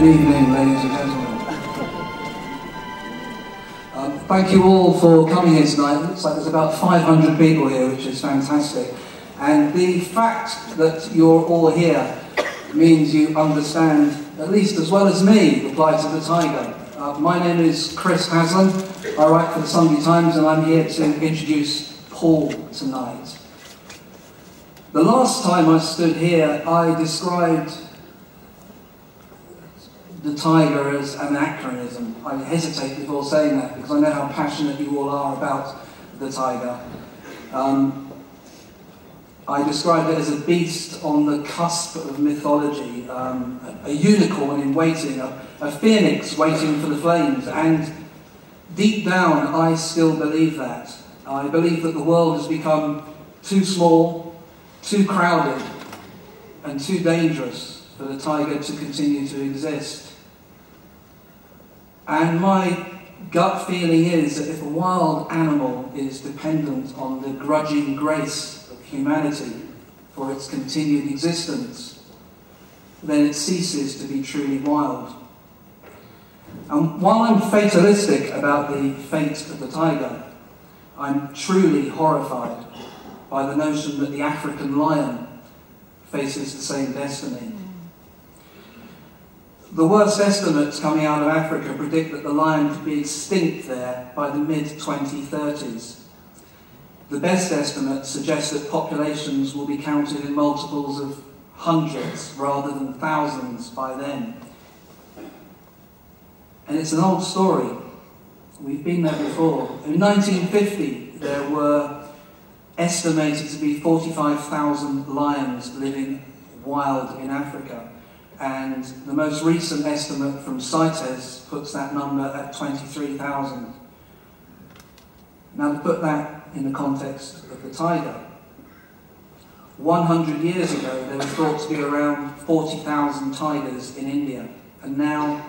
Good evening, ladies and gentlemen. Thank you all for coming here tonight. It looks like there's about 500 people here, which is fantastic. And the fact that you're all here means you understand, at least as well as me, the plight of the tiger. My name is Chris Haslam. I write for the Sunday Times, and I'm here to introduce Paul tonight. The last time I stood here, I described the tiger as an anachronism. I hesitate before saying that because I know how passionate you all are about the tiger. I described it as a beast on the cusp of mythology, a unicorn in waiting, a phoenix waiting for the flames, and deep down I still believe that. I believe that the world has become too small, too crowded, and too dangerous for the tiger to continue to exist. And my gut feeling is that if a wild animal is dependent on the grudging grace of humanity for its continued existence, then it ceases to be truly wild. And while I'm fatalistic about the fate of the tiger, I'm truly horrified by the notion that the African lion faces the same destiny. The worst estimates coming out of Africa predict that the lion could be extinct there by the mid-2030s. The best estimates suggest that populations will be counted in multiples of hundreds rather than thousands by then. And it's an old story. We've been there before. In 1950, there were estimated to be 45,000 lions living wild in Africa. And the most recent estimate from CITES puts that number at 23,000. Now, to put that in the context of the tiger, 100 years ago there was thought to be around 40,000 tigers in India, and now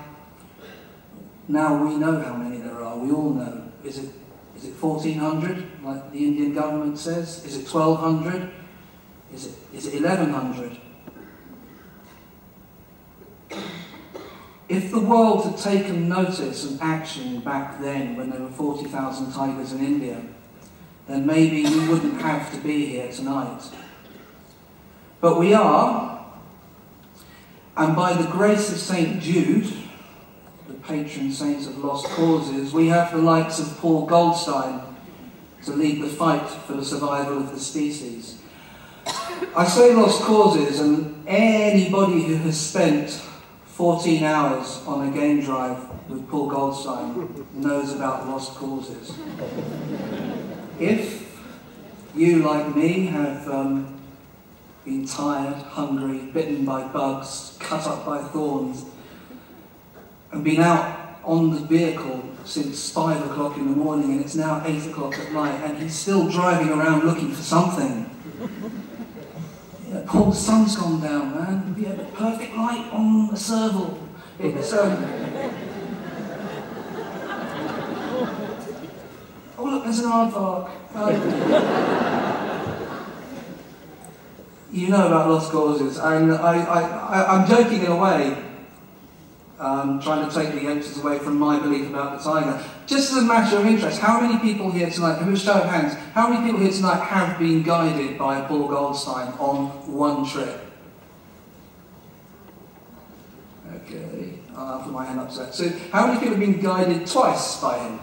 we know how many there are. We all know. Is it 1,400, like the Indian government says? Is it 1,200? Is it 1,100? If the world had taken notice and action back then when there were 40,000 tigers in India, then maybe we wouldn't have to be here tonight. But we are, and by the grace of St. Jude, the patron saint of lost causes, we have the likes of Paul Goldstein to lead the fight for the survival of the species. I say lost causes, and anybody who has spent 14 hours on a game drive with Paul Goldstein knows about lost causes. If you, like me, have been tired, hungry, bitten by bugs, cut up by thorns, and been out on the vehicle since 5 o'clock in the morning and it's now 8 o'clock at night and he's still driving around looking for something, Paul, the sun's gone down, man. We have a perfect light on the serval. It's oh look, there's an aardvark. You know about lost causes, and I'm joking in a way, trying to take the emphasis away from my belief about the tiger. Just as a matter of interest, how many people here tonight, a show of hands, how many people here tonight have been guided by Paul Goldstein on one trip? Okay, I'll put my hand up to that. So, how many people have been guided twice by him?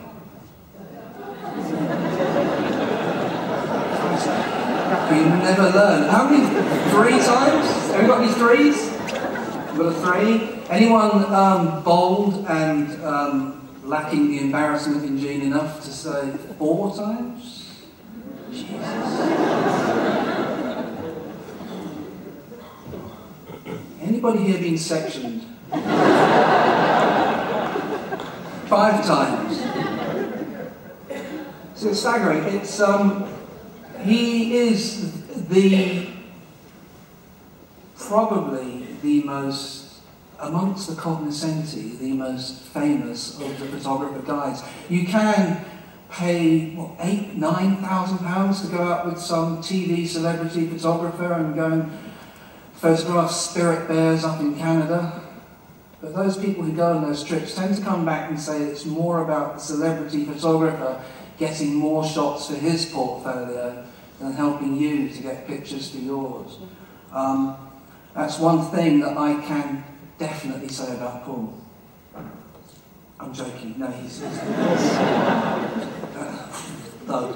You never learn. How many? 3 times? Have you got any 3s? Got a 3? Anyone bold and lacking the embarrassment in gene enough to say 4 times? Jesus. Anybody here been sectioned? 5 times. So it's staggering. It's he is probably the most, amongst the cognoscenti, the most famous of the photographer guides. You can pay, what, £8,000–9,000 to go out with some TV celebrity photographer and go and photograph spirit bears up in Canada. But those people who go on those trips tend to come back and say it's more about the celebrity photographer getting more shots for his portfolio than helping you to get pictures for yours. That's one thing that I can definitely say about Paul. I'm joking. No, he's no.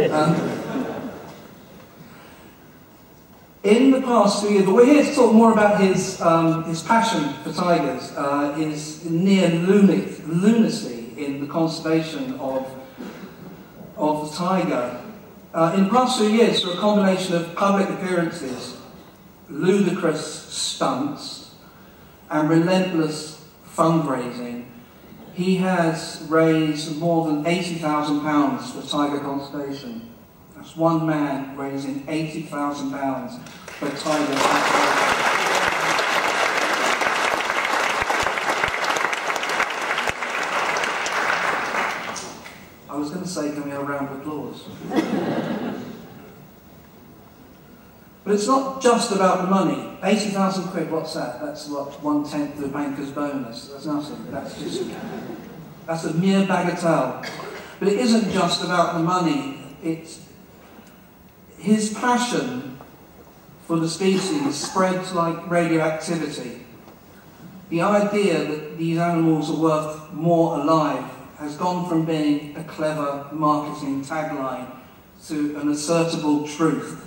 In the past 2 years, but we're here to talk more about his passion for tigers, his near lunacy in the conservation of the tiger. In the past 2 years, through a combination of public appearances, ludicrous stunts, and relentless fundraising, he has raised more than £80,000 for tiger conservation. That's one man raising £80,000 for tiger conservation. I was going to say, can we have a round of applause? But it's not just about the money. 80,000 quid, what's that? That's what, 1/10 of the banker's bonus. That's nothing. That's a mere bagatelle. But it isn't just about the money. It's his passion for the species spreads like radioactivity. The idea that these animals are worth more alive has gone from being a clever marketing tagline to an assertable truth.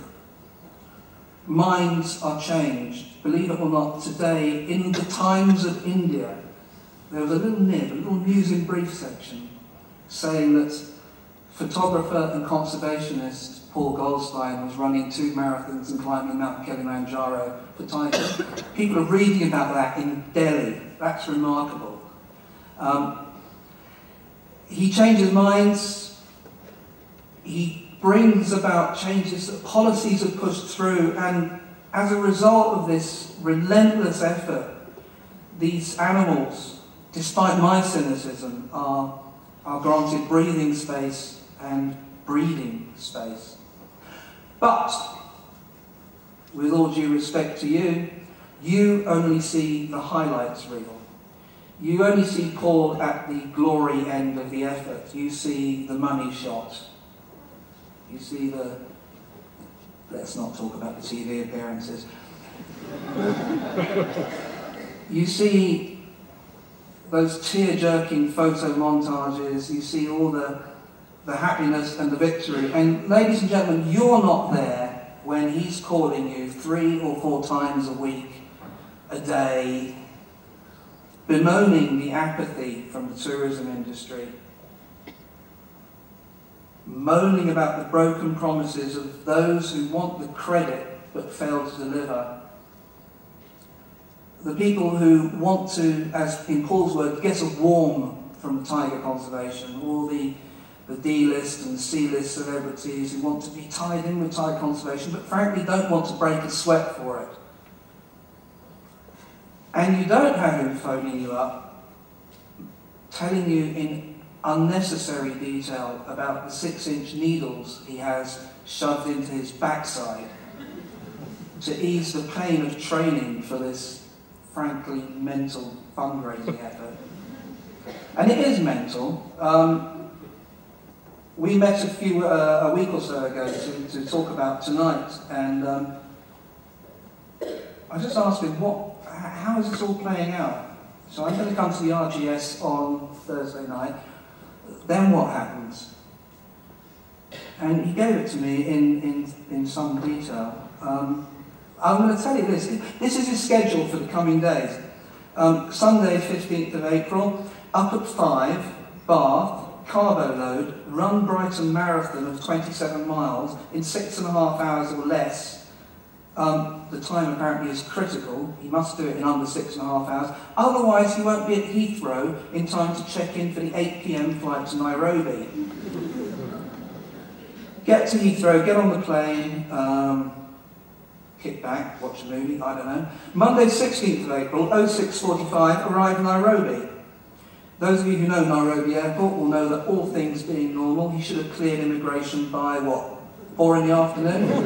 Minds are changed. Believe it or not, today, in the Times of India, there was a little nib, a little news in brief section, saying that photographer and conservationist Paul Goldstein was running 2 marathons and climbing Mount Kilimanjaro for tigers. People are reading about that in Delhi. That's remarkable. He changes minds. He brings about changes that policies have pushed through, and as a result of this relentless effort, these animals, despite my cynicism, are granted breathing space and breeding space. But, with all due respect to you, you only see the highlights reel. You only see Paul at the glory end of the effort. You see the money shot. You see the... Let's not talk about the TV appearances. You see those tear-jerking photo montages. You see all the happiness and the victory. And ladies and gentlemen, you're not there when he's calling you 3 or 4 times a week, a day, bemoaning the apathy from the tourism industry, moaning about the broken promises of those who want the credit but fail to deliver. The people who want to, as in Paul's words, get a warm from tiger conservation, all the D-list and C-list celebrities who want to be tied in with tiger conservation but frankly don't want to break a sweat for it. And you don't have him phoning you up, telling you in unnecessary detail about the 6-inch needles he has shoved into his backside to ease the pain of training for this, frankly, mental fundraising effort. And it is mental. We met a week or so ago to talk about tonight, and I just asked him, how is this all playing out? So I'm going to come to the RGS on Thursday night. Then what happens? And he gave it to me in some detail. I'm going to tell you this. This is his schedule for the coming days. Sunday, 15th of April, up at 5, Bath, carbo load, run Brighton marathon of 27 miles in 6.5 hours or less. The time apparently is critical. He must do it in under 6.5 hours. Otherwise, he won't be at Heathrow in time to check in for the 8 p.m. flight to Nairobi. Get to Heathrow, get on the plane, kick back, watch a movie, I don't know. Monday, 16th of April, 06:45, arrive in Nairobi. Those of you who know Nairobi Airport will know that all things being normal, he should have cleared immigration by, 4 in the afternoon?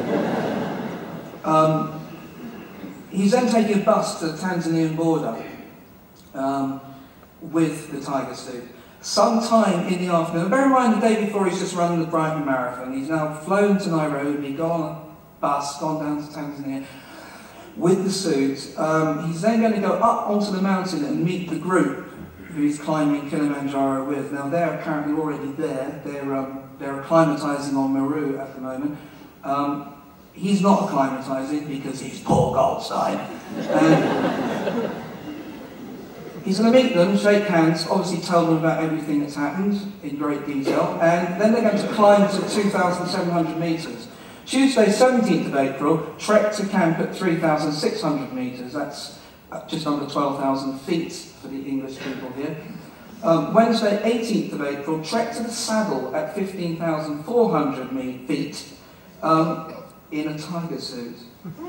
He's then taking a bus to the Tanzanian border. with the tiger suit. Sometime in the afternoon, bear in mind the day before he's just run the Brighton Marathon, he's now flown to Nairobi, gone on a bus, gone down to Tanzania with the suit. He's then going to go up onto the mountain and meet the group who he's climbing Kilimanjaro with. Now they're apparently already there, they're acclimatising on Meru at the moment. He's not acclimatising because he's Paul Goldstein. He's going to meet them, shake hands, obviously tell them about everything that's happened in great detail, and then they're going to climb to 2,700 metres. Tuesday, 17th of April, trek to camp at 3,600 metres. That's just under 12,000 feet for the English people here. Wednesday, 18th of April, trek to the saddle at 15,400 feet in a tiger suit.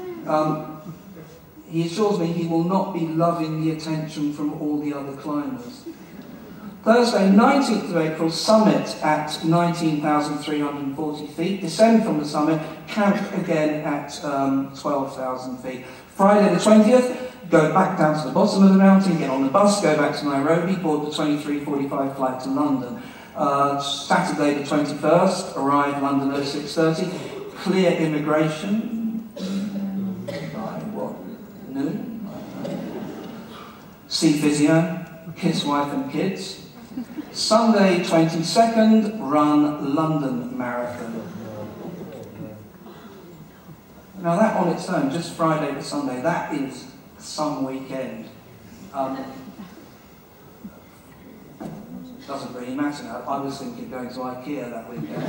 He assures me he will not be loving the attention from all the other climbers. Thursday, 19th of April, summit at 19,340 feet. Descend from the summit, camp again at 12,000 feet. Friday the 20th, go back down to the bottom of the mountain, get on the bus, go back to Nairobi, board the 23:45 flight to London. Saturday the 21st, arrive London at 6:30, clear immigration. See physio, kiss wife and kids. Sunday 22nd, run London Marathon. Now that on its own, just Friday to Sunday, that is some weekend. Doesn't really matter now. I was thinking of going to IKEA that weekend.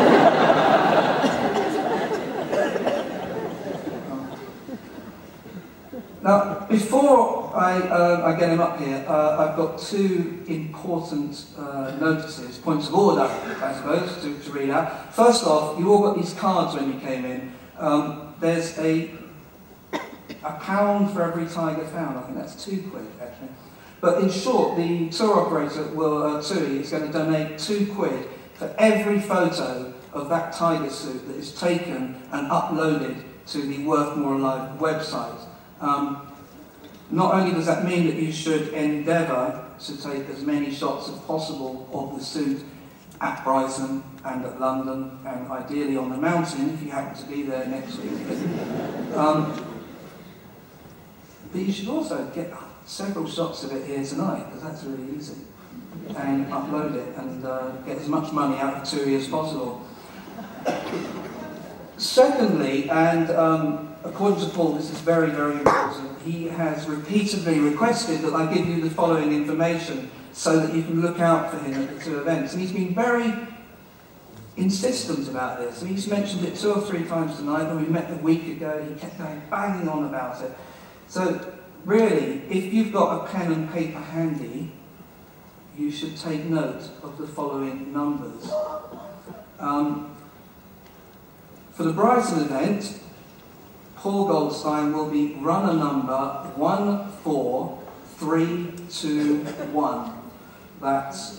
Now, before I get him up here, I've got two important notices, points of order, I suppose, to read out. First off, you all got these cards when you came in. There's a pound for every tiger found. I think that's £2, actually. But in short, the tour operator, TUI, is going to donate £2 for every photo of that tiger suit that is taken and uploaded to the Worth More Alive website. Not only does that mean that you should endeavour to take as many shots as possible of the suit at Brighton and at London, and ideally on the mountain if you happen to be there next week. But you should also get several shots of it here tonight, because that's really easy, and upload it and get as much money out of TUI as possible. Secondly, and according to Paul, this is very, very important, he has repeatedly requested that I give you the following information so that you can look out for him at the two events. And he's been very insistent about this. And he's mentioned it 2 or 3 times tonight. When we met a week ago, he kept banging on about it. So really, if you've got a pen and paper handy, you should take note of the following numbers. For the Brighton event, Paul Goldstein will be runner number 14321. That's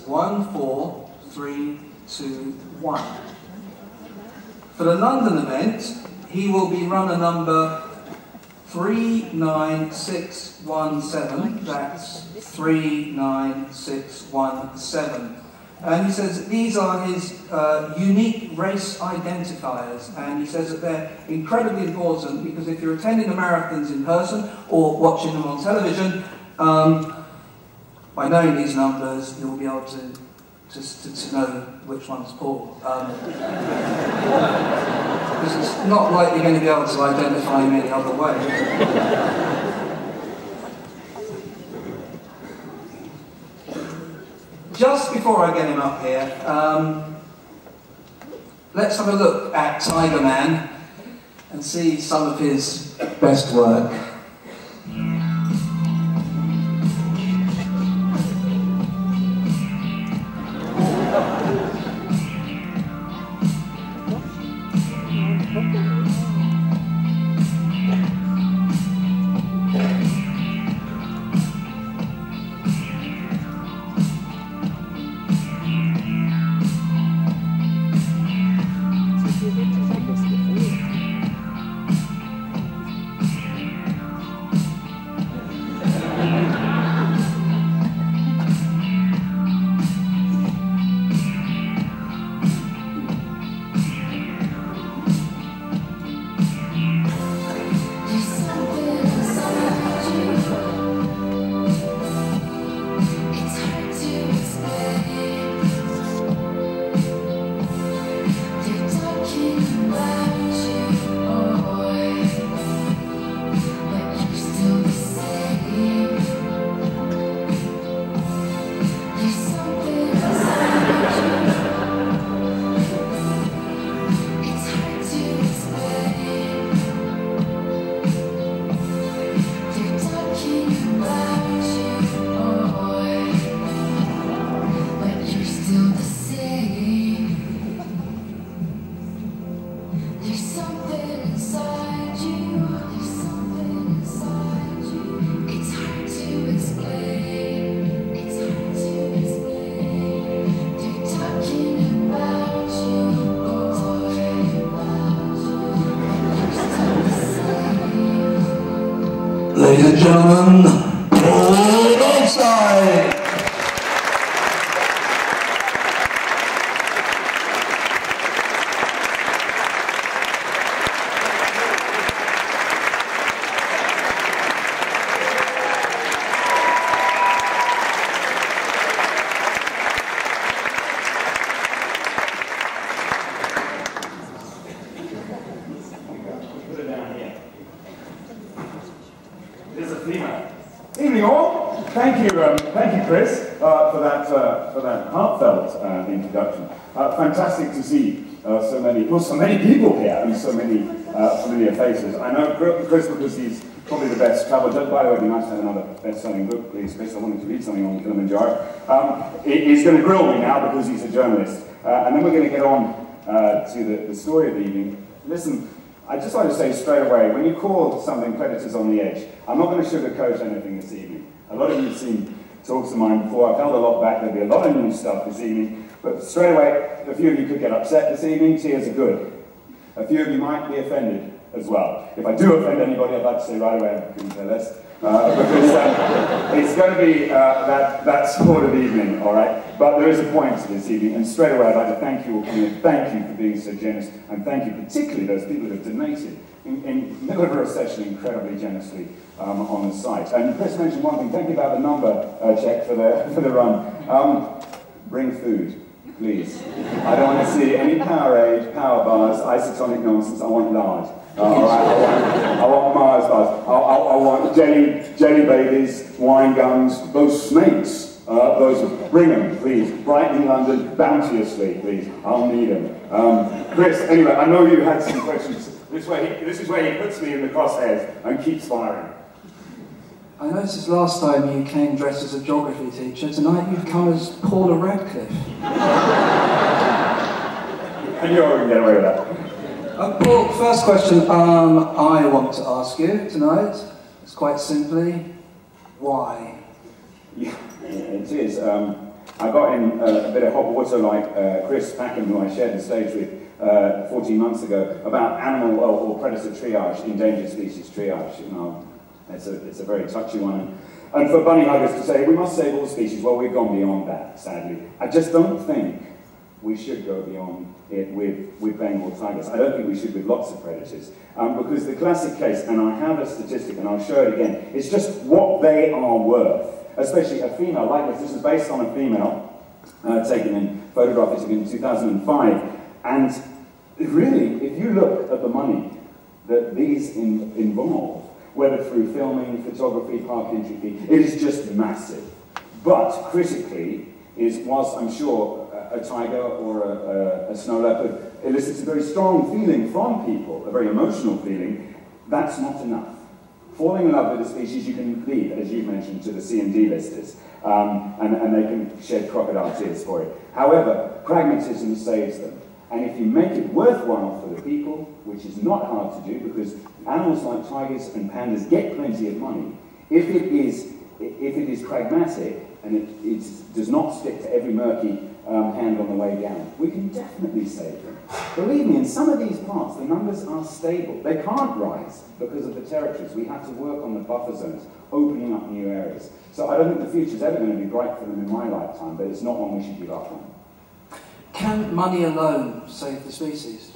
14321. For the London event, he will be runner number 39617. That's 39617. And he says that these are his unique race identifiers, and he says that they're incredibly important because if you're attending the marathons in person or watching them on television, by knowing these numbers, you'll be able to know which one's Paul. Because it's not like you're going to be able to identify him any other way. Just before I get him up here, let's have a look at Tiger Man and see some of his best work. Ladies and gentlemen, Goldstein! Evening all. Thank you, Chris, for that heartfelt introduction. Fantastic to see so many people here and so many familiar faces. I know Chris because he's probably the best traveller. By the way, it'd be nice to have another best-selling book, please, Chris. I wanted to read something on Kilimanjaro. He's going to grill me now because he's a journalist, and then we're going to get on to the story of the evening. Listen. I'd just like to say straight away, when you call something Predators on the Edge, I'm not going to sugarcoat anything this evening. A lot of you have seen talks of mine before. I've held a lot back. There'll be a lot of new stuff this evening. But straight away, a few of you could get upset this evening. Tears are good. A few of you might be offended as well. If I do offend anybody, I'd like to say right away, I couldn't care less. Because it's going to be that sort of evening, all right? But there is a point to this evening, and straight away I'd like to thank you all for coming. Thank you for being so generous, and thank you particularly those people who have donated in the middle of a recession incredibly generously on the site. And Chris mentioned one thing. Thank you about the number check for the run. Bring food, please. I don't want to see any Powerade, power bars, isotonic nonsense. I want large. All right, I want Mars bars. I want jelly babies, wine gums, those snakes. Bring them, please. Brighton, London, bounteously, please. I'll need them. Chris, anyway, I know you had some questions. This is where he puts me in the crosshairs and keeps firing. I noticed last time you came dressed as a geography teacher. Tonight you've come as Paula Radcliffe. And you're going to get away with that. Paul, first question I want to ask you tonight is quite simply, why? Yeah, it is. I got in a bit of hot water like Chris Packham, who I shared the stage with 14 months ago, about animal or predator triage, endangered species triage. You know, it's a very touchy one. And for bunny huggers to say, we must save all species, well, we've gone beyond that, sadly. I just don't think we should go beyond it with Bengal tigers. I don't think we should with lots of predators. Because the classic case, and I have a statistic, and I'll show it again, it's just what they are worth. Especially a female like this. This is based on a female taken in photograph in 2005. And really, if you look at the money that these involve, whether through filming, photography, park entry fee, it is just massive. But critically, whilst I'm sure a tiger or a snow leopard elicits a very strong feeling from people, a very emotional feeling, that's not enough. Falling in love with a species, you can lead, as you mentioned, to the C&D listers, and they can shed crocodile tears for it. However, pragmatism saves them. And if you make it worthwhile for the people, which is not hard to do, because animals like tigers and pandas get plenty of money, if it is pragmatic, and it does not stick to every murky hand on the way down, we can definitely save them. Believe me, in some of these parts, the numbers are stable. They can't rise because of the territories. We have to work on the buffer zones, opening up new areas. So I don't think the future's ever going to be bright for them in my lifetime, but it's not one we should give up on. Can money alone save the species?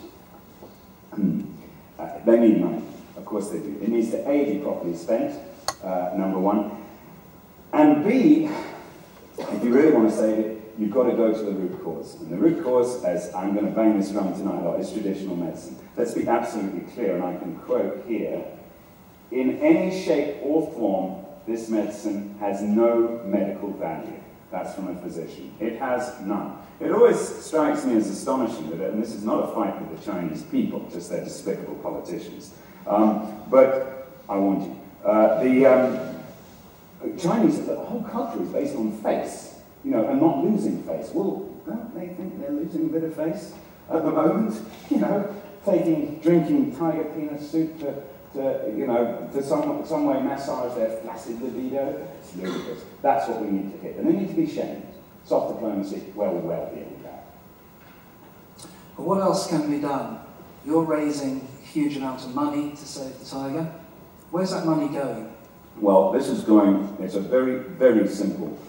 They need money. Of course they do. It needs to A, be properly spent, number one. And B, if you really want to save it, you've got to go to the root cause. And the root cause, as I'm going to bang this drum tonight a lot, is traditional medicine. Let's be absolutely clear, and I can quote here, in any shape or form, this medicine has no medical value. That's from a physician. It has none. It always strikes me as astonishing that, and this is not a fight with the Chinese people, just their despicable politicians. But I warned you. The Chinese, the whole culture is based on face, you know, and not losing face. Well, don't they think they're losing a bit of face at the moment? You know, drinking tiger peanut soup to some way massage their flaccid libido. It's ludicrous. That's what we need to hit. And they need to be shamed. Soft diplomacy, well beyond that. But what else can be done? You're raising huge amounts of money to save the tiger. Where's that money going? Well, this is going, it's a very, very simple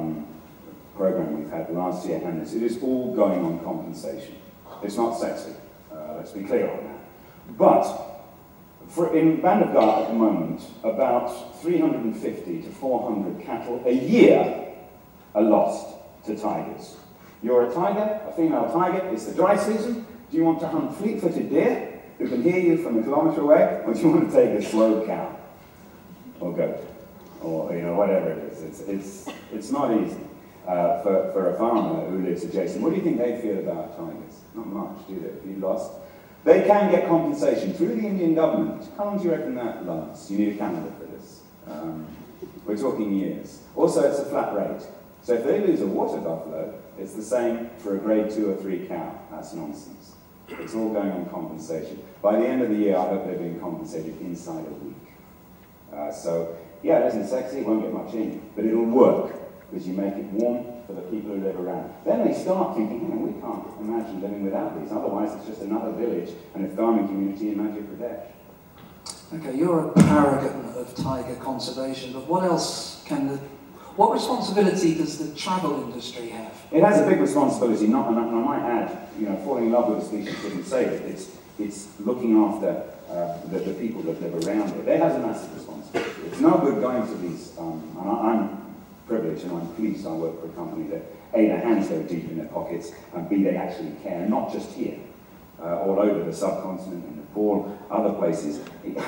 program we've had last year, and it is all going on compensation. It's not sexy, let's be clear on that. But in Bandar at the moment, about 350 to 400 cattle a year are lost to tigers. You're a tiger, a female tiger, it's the dry season. Do you want to hunt fleet-footed deer who can hear you from a kilometre away, or do you want to take a slow cow or goat, or whatever it is? It's not easy for a farmer who lives adjacent. What do you think they feel about tigers? Not much, do they? If you lost, they can get compensation through the Indian government. How long do you reckon that lasts? You need a calendar for this. We're talking years. Also, it's a flat rate. So if they lose a water buffalo, it's the same for a grade 2 or 3 cow. That's nonsense. It's all going on compensation. By the end of the year, I hope they're being compensated inside a week. So, yeah, it isn't sexy, it won't get much in, but it'll work, because you make it warm for the people who live around. Then they start thinking, we can't imagine living without these, otherwise it's just another village and a farming community in Madhya Pradesh. Okay, you're a paragon of tiger conservation, but what else what responsibility does the travel industry have? It has a big responsibility, and I might add, falling in love with a species didn't save it. It's looking after the people that live around it. It has a massive responsibility. It's no good going to these, and I'm privileged and I'm pleased I work for a company that A, their hands go deep in their pockets, and B, they actually care, not just here, all over the subcontinent, in Nepal, other places.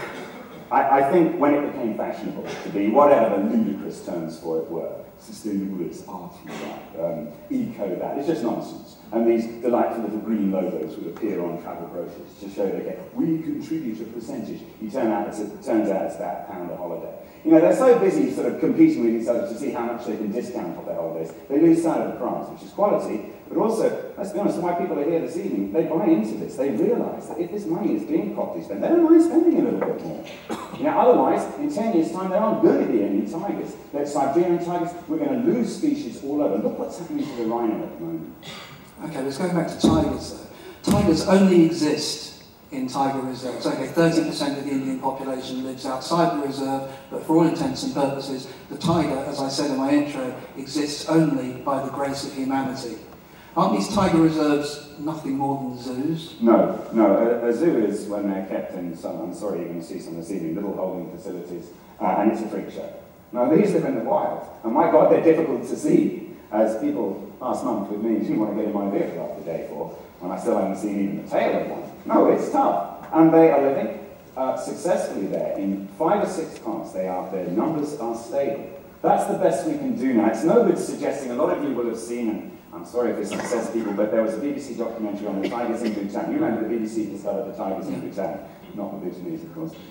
I think when it became fashionable to be whatever the ludicrous terms for it were, sustainable this, arty that, eco that, it's just nonsense. And these delightful little green logos would appear on travel brochures to show that we contribute a percentage. It turns out it's that £1 a holiday. They're so busy sort of competing with each other to see how much they can discount off their holidays. They lose sight of the prize, which is quality, but also, let's be honest, why people are here this evening, they buy into this. They realise that if this money is being properly spent, they don't mind spending a little bit more. Otherwise, in 10 years' time, there aren't going to be any tigers. There's Siberian tigers. We're going to lose species all over. Look what's happening to the rhino at the moment. Okay, let's go back to tigers, though. Tigers only exist in tiger reserves. Okay, 30% of the Indian population lives outside the reserve, but for all intents and purposes, the tiger, as I said in my intro, exists only by the grace of humanity. Aren't these tiger reserves nothing more than zoos? No. A zoo is when they're kept in some, I'm sorry, you're going to see some this evening, little holding facilities, and it's a freak show. Now, these live in the wild, and my God, they're difficult to see. As people last month with me didn't want to get in my vehicle after day 4, when I still haven't seen even the tail of one. No, it's tough. And they are living successfully there in 5 or 6 parts. Their numbers are stable. That's the best we can do now. It's no good suggesting, a lot of you will have seen, and I'm sorry if this upsets people, but there was a BBC documentary on the tigers in Bhutan. You remember the BBC discovered the tigers in Bhutan, not the Bhutanese, of course.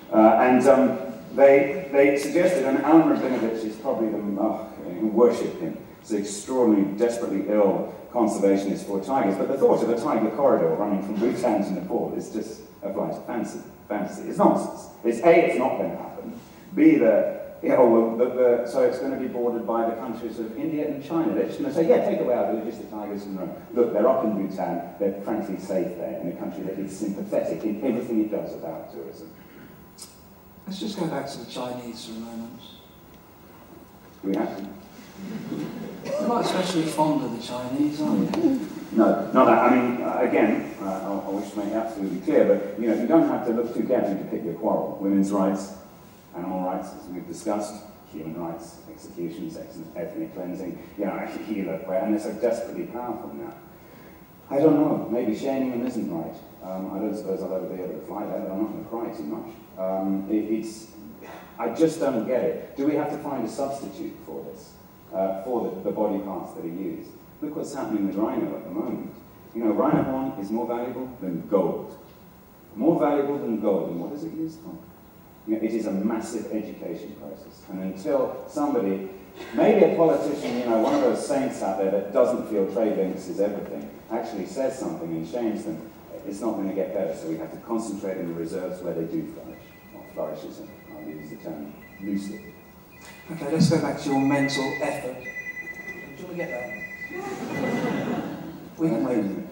They suggested, and Alan Rabinovich is probably the worship him. It's an extraordinarily, desperately ill conservationist for tigers, but the thought of a tiger corridor running from Bhutan to Nepal is just a flight of fantasy. It's nonsense. It's A, it's not going to happen. B, so it's going to be bordered by the countries of India and China. They're just going to say, yeah, take away our villages, the tigers can roam. Look, they're up in Bhutan, they're frankly safe there, in a country that is sympathetic in everything it does about tourism. Let's just go back to the Chinese for a moment. Do we have to? You're not especially fond of the Chinese, are you? No, not that. I mean, again, I wish to make it absolutely clear, but you don't have to look too carefully to pick your quarrel. Women's rights, animal rights, as we've discussed, human rights, executions, ethnic cleansing, and they're so desperately powerful now. I don't know, maybe shaming them isn't right. I don't suppose I'll ever be able to fly that, but I'm not going to cry too much. I just don't get it. Do we have to find a substitute for this? For the body parts that are used. Look what's happening with rhino at the moment. Rhino horn is more valuable than gold. More valuable than gold. And what is it used for? It is a massive education process. And until somebody, maybe a politician, one of those saints out there that doesn't feel trade links is everything, actually says something and shames them, it's not going to get better. So we have to concentrate in the reserves where they do flourish. Or flourishes, I'll use the term loosely. Okay, let's go back to your mental effort. Do you want to get that? We can wait.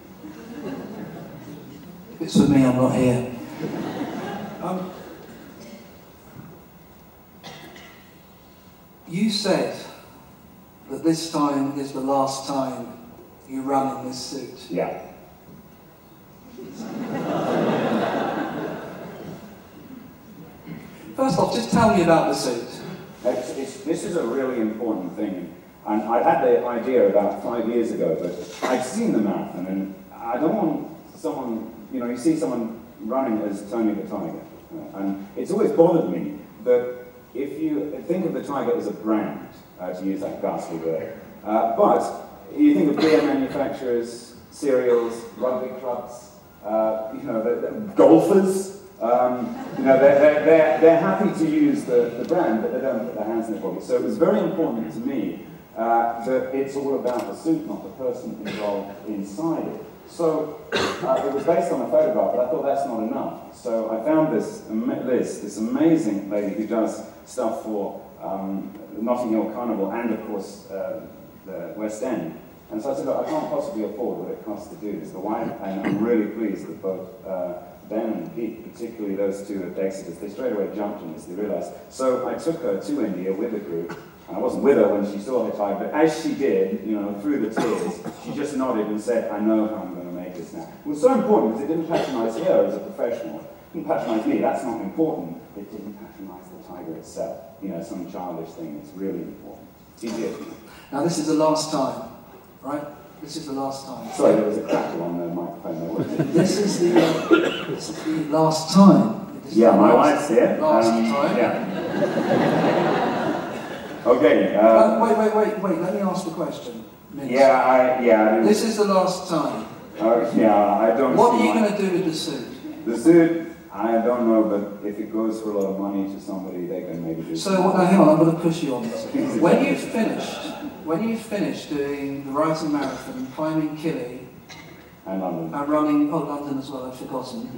If it's for me, I'm not here. You said that this time is the last time you run in this suit. Yeah. First off, just tell me about the suit. This is a really important thing. And I had the idea about 5 years ago, but I'd seen the marathon, and I don't want someone, you know, you see someone running as Tony the Tiger. And it's always bothered me that if you think of the Tiger as a brand, to use that ghastly word, but you think of beer manufacturers, cereals, rugby clubs, you know, the golfers, you know, they're happy to use the brand, but they don't put their hands in their pockets. So it was very important to me that it's all about the suit, not the person involved inside it. So it was based on a photograph, but I thought that's not enough. So I found this amazing lady who does stuff for Notting Hill Carnival and, of course, the West End. And so I said, look, I can't possibly afford what it costs to do this. And I'm really pleased that both Ben and Pete, particularly those two at Exeter, they straight away jumped on this, they realised. So I took her to India with a group. I wasn't with her when she saw her tiger, but as she did, you know, through the tears, she just nodded and said, I know how I'm going to make this now. It was so important because it didn't patronise her as a professional. It didn't patronise me, that's not important. It didn't patronise the tiger itself. You know, some childish thing, it's really important. She did. Now this is the last time, right? This is the last time. Sorry, there was a crackle on the microphone there, wasn't it? This is the last time. Yeah, my wife's here. Last time. Yeah. Okay. Wait, let me ask the question. Mince. Yeah. This is the last time. Yeah, I don't What are you going to do with the suit? The suit, I don't know, but if it goes for a lot of money to somebody, they can maybe do So, now hang on, I'm going to push you on this. When you've finished doing the Brighton Marathon, climbing Kili, and London. And running, London as well, I've forgotten.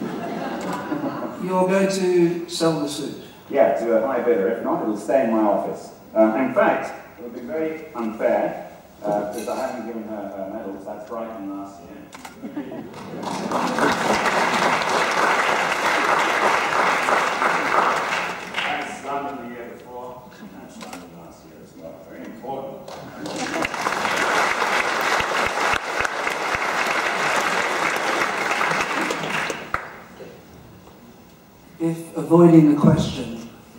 You're going to sell the suit? Yeah, to a high bidder. If not, it'll stay in my office. In fact, it would be very unfair, because I haven't given her medals. That's Brighton last year. That's London the year before. That's London last year as well. Very important. If avoiding the question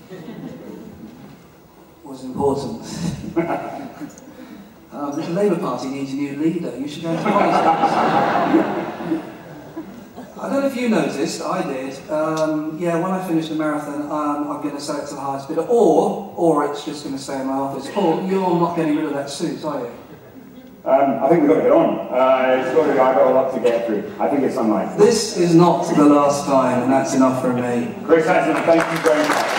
was important, the Labour Party needs a new leader. You should go into politics. I don't know if you noticed, I did. Yeah, when I finish the marathon, I'm going to sell it to the highest bidder, or it's just going to stay in my office. Or you're not getting rid of that suit, are you? I think we've got to get on. I've got a lot to get through. I think it's unlikely. This is not the last time, and that's enough from me. Chris Hansen, thank you very much.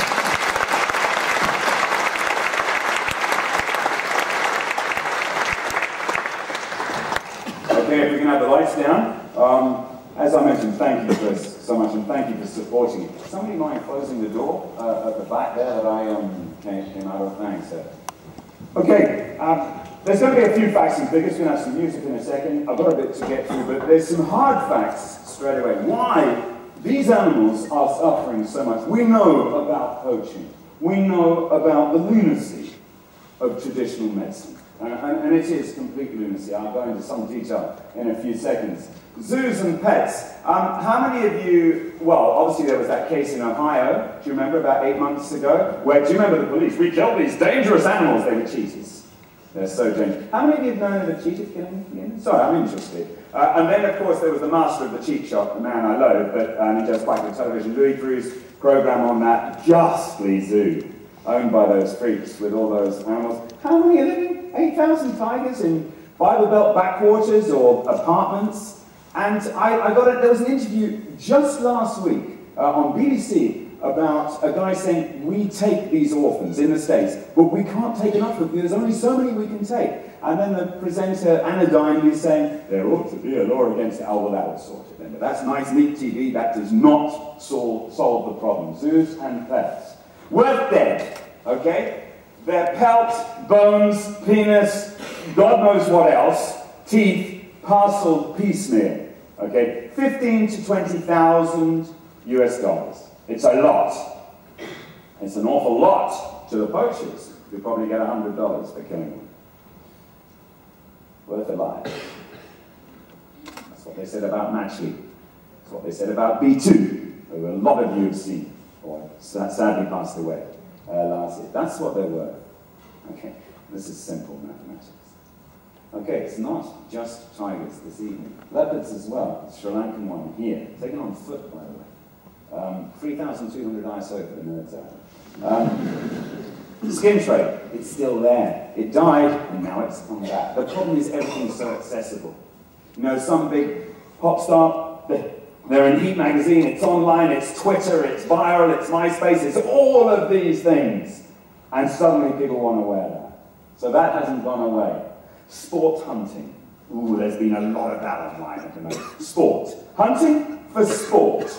Okay, if we can have the lights down. As I mentioned, thank you, Chris, so much, and thank you for supporting me. Somebody mind closing the door at the back there that I came out of? Thanks, sir. Okay. There's going to be a few facts and figures. We're going to have some music in a second. I've got a bit to get through, but there's some hard facts straight away. Why these animals are suffering so much. We know about poaching. We know about the lunacy of traditional medicine. And it is complete lunacy. I'll go into some detail in a few seconds. Zoos and pets. How many of you, well, obviously there was that case in Ohio, do you remember, about 8 months ago? Where, do you remember the police? We killed these dangerous animals. They were cheetahs. They're so dangerous. How many of you have known of a cheetah killing? Sorry, I'm interested. And then, of course, there was the master of the cheat shop, the man I loathe, but he does quite good television. Louis Drew's program on that ghastly zoo, owned by those freaks with all those animals. How many are living? 8,000 tigers in Bible Belt backwaters or apartments. And there was an interview just last week on BBC about a guy saying, we take these orphans in the States, but we can't take enough of them. There's only so many we can take. And then the presenter, Anodyne, is saying, there ought to be a law against it. Oh, well, that would sort it then. But that's nice, neat TV. That does not solve the problem. Zoos and pets. Worth dead, okay? Their pelt, bones, penis, God knows what else, teeth, parcel piecemeal, okay? 15 to 20,000 US dollars. It's a lot. It's an awful lot to the poachers. You'll probably get $100 for killing one. Worth a life. That's what they said about Matchley. That's what they said about B2, who a lot of you have seen, or sadly passed away last year. That's what they're worth. Okay, this is simple mathematics. Okay, it's not just tigers this evening. Leopards as well. The Sri Lankan one here, taken on foot, by the way. 3,200 ISO for the nerds out. Skin trade, it's still there. It died, and now it's come back. The problem is everything's so accessible. You know, some big pop star, they're in Heat magazine, it's online, it's Twitter, it's viral, it's MySpace, it's all of these things. And suddenly people want to wear that. So that hasn't gone away. Sport hunting. Ooh, there's been a lot of that online at the moment. Sport. Hunting for sport.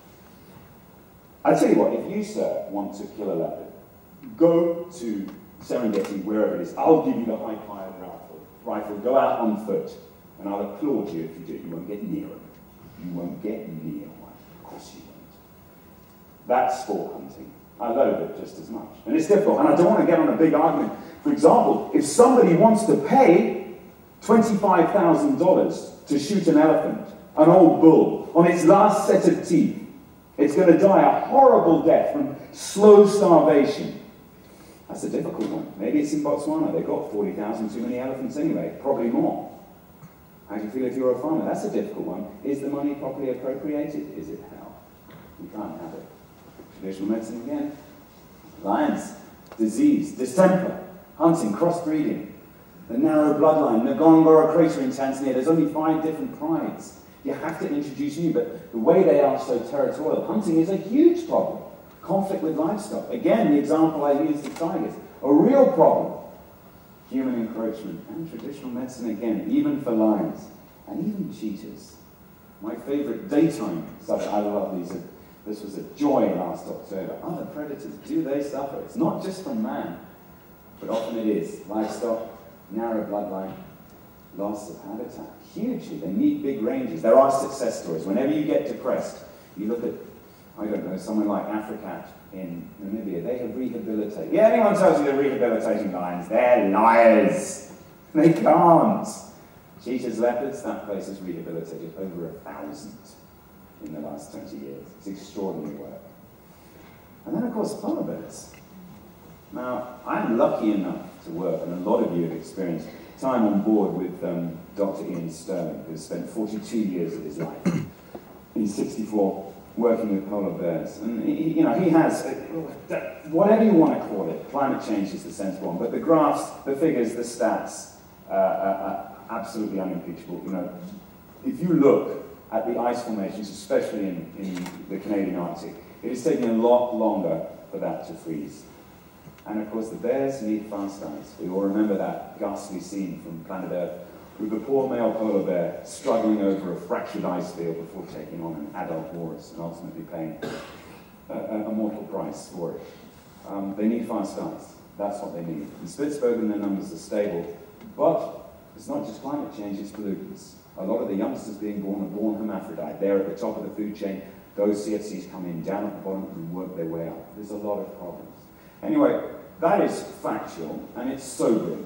I tell you what, if you, sir, want to kill a leopard, go to Serengeti, wherever it is. I'll give you the high-powered rifle. Go out on foot, and I'll applaud you if you do. You won't get near them. You won't get near one. Of course you won't. That's sport hunting. I loathe it just as much. And it's difficult, and I don't want to get on a big argument. For example, if somebody wants to pay $25,000 to shoot an elephant, an old bull, on its last set of teeth, it's going to die a horrible death from slow starvation. That's a difficult one. Maybe it's in Botswana. They've got 40,000 too many elephants anyway, probably more. How do you feel if you're a farmer? That's a difficult one. Is the money properly appropriated? Is it hell? You can't have it. Traditional medicine again. Lions, disease, distemper, hunting, crossbreeding, the narrow bloodline, the Ngorongoro crater in Tanzania. There's only 5 different prides. You have to introduce new, but the way they are so territorial, hunting is a huge problem. Conflict with livestock. Again, the example I used of tigers. A real problem. Human encroachment and traditional medicine again, even for lions, and even cheetahs. My favorite daytime subject, I love these. This was a joy last October. Other predators, do they suffer? It's not just from man, but often it is. Livestock, narrow bloodline, loss of habitat. Hugely, they need big ranges. There are success stories. Whenever you get depressed, you look at, I don't know, someone like Africat in Namibia, they have rehabilitated. Yeah, anyone tells you they're rehabilitating lions, they're liars. They can't. Cheetahs, leopards, that place has rehabilitated over 1,000 in the last 20 years. It's extraordinary work. And then, of course, polar bears. Now, I'm lucky enough to work, and a lot of you have experienced time on board with Dr. Ian Sterling, who has spent 42 years of his life. He's 64, working with polar bears. And he has, whatever you want to call it, climate change is the sensible one, but the graphs, the figures, the stats are absolutely unimpeachable. You know, if you look at the ice formations, especially in the Canadian Arctic, it is taking a lot longer for that to freeze. And of course, the bears need fast ice. We all remember that ghastly scene from Planet Earth with the poor male polar bear struggling over a fractured ice field before taking on an adult walrus and ultimately paying a mortal price for it. They need fast ice. That's what they need. In Spitsbergen, their numbers are stable. But it's not just climate change, it's pollutants. A lot of the youngsters being born are born hermaphrodite. They're at the top of the food chain. Those CFCs come in down at the bottom and work their way up. There's a lot of problems. Anyway, that is factual, and it's sobering.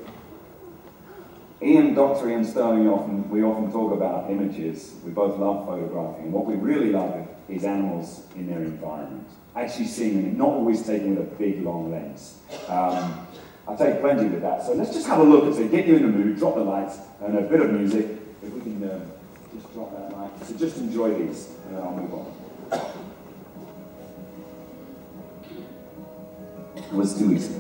Dr. Ian Sterling, we often talk about images. We both love photographing. What we really love is animals in their environment. Actually seeing them, not always taken with a big, long lens. I take plenty with that. So let's just have a look and say, get you in the mood, drop the lights, and a bit of music. If we can just drop that light. So just enjoy these, and then I'll move on. It was too easy.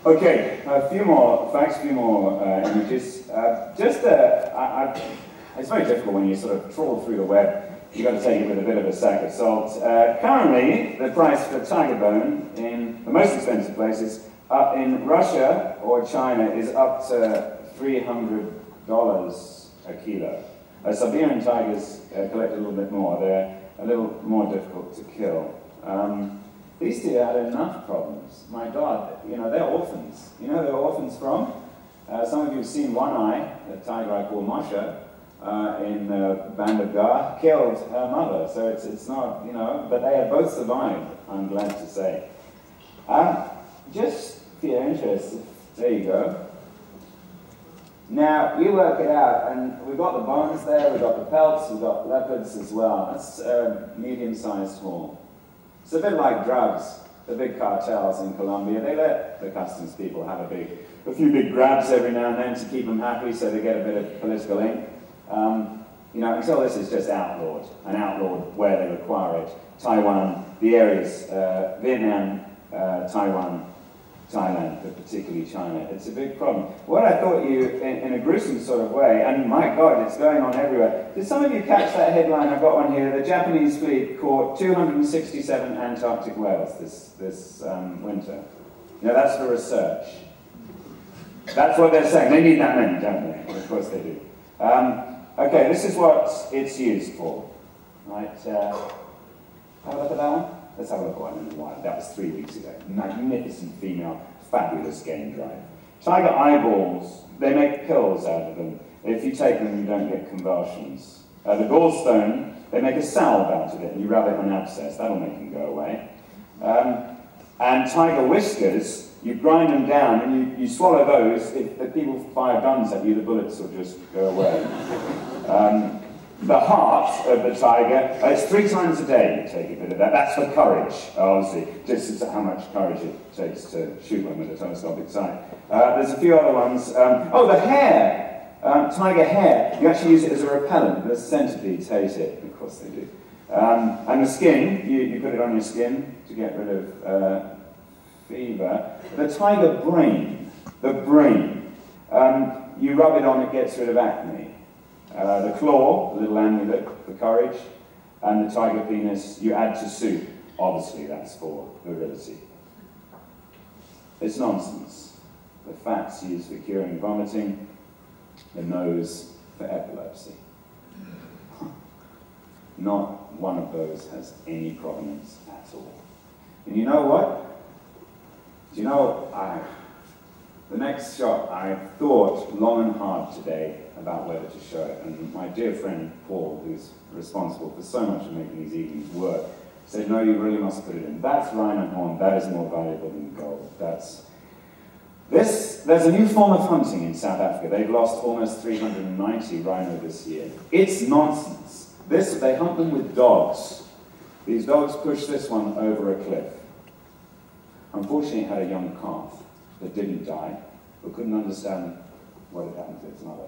Okay, a few more facts, a few more images. It's very difficult when you sort of trawl through the web. You've got to take it with a bit of a sack of salt. Currently, the price for tiger bone in the most expensive places in Russia or China is up to $300 a kilo. Siberian tigers collect a little bit more. They're a little more difficult to kill. These two had enough problems. My God, you know, they're orphans. You know who they're orphans from? Some of you have seen One Eye, the tiger I call Masha, in Bandar, killed her mother. So it's not, you know, but they have both survived, I'm glad to say. Just for your interest, there you go. Now, you work it out, and we've got the bones there, we've got the pelts, we've got leopards as well. That's a medium-sized haul. It's a bit like drugs. The big cartels in Colombia, they let the customs people have a few big grabs every now and then to keep them happy so they get a bit of political ink. You know, until this is just outlawed, and outlawed where they require it. Taiwan, the areas, Vietnam, Taiwan, Thailand, but particularly China. It's a big problem. What I thought you, in a gruesome sort of way, and my God, it's going on everywhere. Did some of you catch that headline? I've got one here. The Japanese fleet caught 267 Antarctic whales this winter. You know, that's for research. That's what they're saying. They need that many, don't they? Of course they do. Okay, this is what it's used for. Right, have a look at that one? Let's have a look at one in a while. That was 3 weeks ago. Magnificent female, fabulous game drive. Tiger eyeballs, they make pills out of them. If you take them, you don't get convulsions. The Goldstein, they make a salve out of it, and you rub it on abscess. That'll make them go away. And tiger whiskers, you grind them down, and you swallow those. If people fire guns at you, the bullets will just go away. The heart of the tiger, it's 3 times a day you take a bit of that. That's for courage, obviously, just as how much courage it takes to shoot one with a telescopic sight. There's a few other ones. Oh, the hair, tiger hair. You actually use it as a repellent. The centipedes hate it, of course they do. And the skin, you put it on your skin to get rid of fever. The tiger brain, you rub it on, it gets rid of acne. The claw, the little amulet for courage, and the tiger penis you add to soup. Obviously that's for virility. It's nonsense. The fat's used for curing vomiting, the nose for epilepsy. Not one of those has any provenance at all. And you know what? Do you know, the next shot, I thought long and hard today about whether to show it, and my dear friend Paul, who's responsible for so much of making these evenings work, said, no, you really must put it in. That's rhino horn, that is more valuable than gold. There's a new form of hunting in South Africa. They've lost almost 390 rhino this year. It's nonsense. They hunt them with dogs. These dogs push this one over a cliff. Unfortunately, it had a young calf that didn't die, but couldn't understand what had happened to its mother.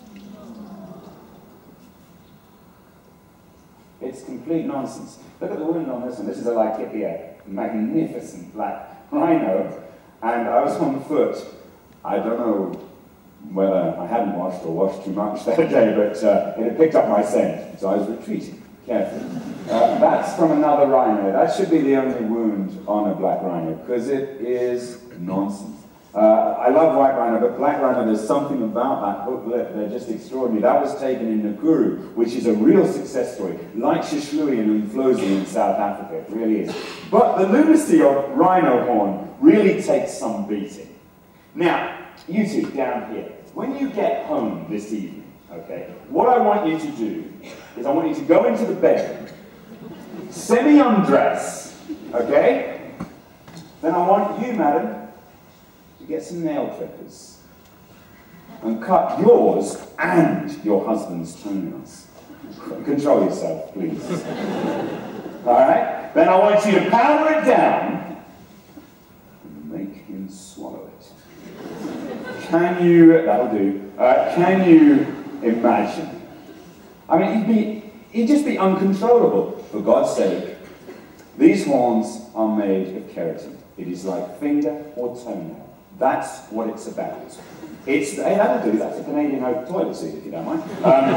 It's complete nonsense. Look at the wound on this one. This is a Lycipia, magnificent black rhino, and I was on foot. I don't know whether I hadn't washed or washed too much that day, but it had picked up my scent, so I was retreating carefully. That's from another rhino. That should be the only wound on a black rhino, because it is nonsense. I love white rhino, but black rhino, there's something about that hook lip, they're just extraordinary. That was taken in Nakuru, which is a real success story, like Shishlui and Umflozi in South Africa, it really is. But the lunacy of rhino horn really takes some beating. Now, you two down here, when you get home this evening, okay, what I want you to do is I want you to go into the bedroom, semi-undress, okay? Then I want you, madam, to get some nail clippers and cut yours and your husband's toenails. Control yourself, please. All right? Then I want you to powder it down and make him swallow it. Can you, that'll do, can you imagine? I mean, he'd just be uncontrollable. For God's sake, these horns are made of keratin. It is like finger or toenail. That's what it's about. Hey, that'll do. That's a Canadian oak toilet seat, if you don't mind.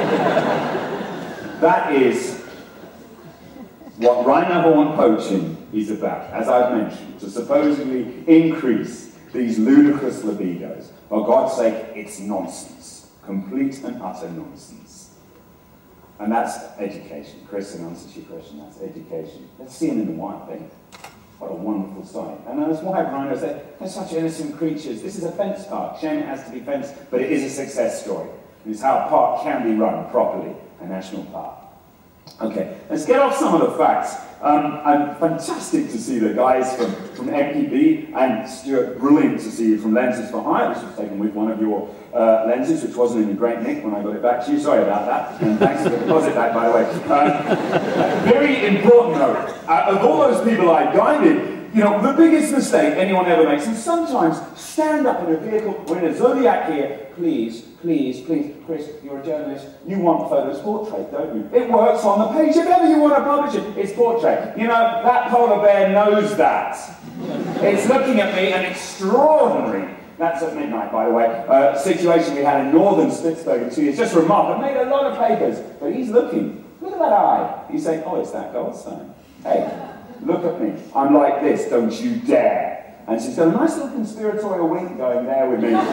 That is what rhino horn poaching is about, as I've mentioned, to supposedly increase these ludicrous libidos. For God's sake, it's nonsense. Complete and utter nonsense. And that's education. Chris, in answer to your question, that's education. Let's see them in the wild, then. What a wonderful sight. And those white rhinos, they're such innocent creatures. This is a fence park. Shame it has to be fenced, but it is a success story. It's how a park can be run properly, a national park. Okay, let's get off some of the facts. Fantastic to see the guys from MPB, and Stuart, brilliant to see you from Lenses for Hire. This was taken with one of your lenses, which wasn't in a great nick when I got it back to you. Sorry about that. And thanks for the deposit back, by the way. Very important note. Of all those people I guided, you know, the biggest mistake anyone ever makes, and sometimes stand up in a vehicle, we're in a Zodiac here, please, Chris, you're a journalist, you want photos portrait, don't you? It works on the page, if ever you want to publish it, it's portrait. You know, that polar bear knows that. It's looking at me, an extraordinary, that's at midnight, by the way, situation we had in northern Spitsbergen 2 years, just remarkable, made a lot of papers, but he's looking, look at that eye. He's saying, oh, it's that Goldstein. Hey. Look at me. I'm like this, don't you dare. And she's got a nice little conspiratorial wink going there with me.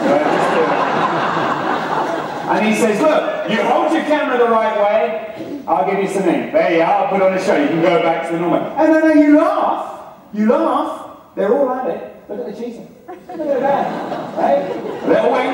And he says, look, you hold your camera the right way, I'll give you some ink. There you are, I'll put on a show, you can go back to the normal. And then you laugh, they're all at it. Look at the cheating. Look at that. Hey, a little wink.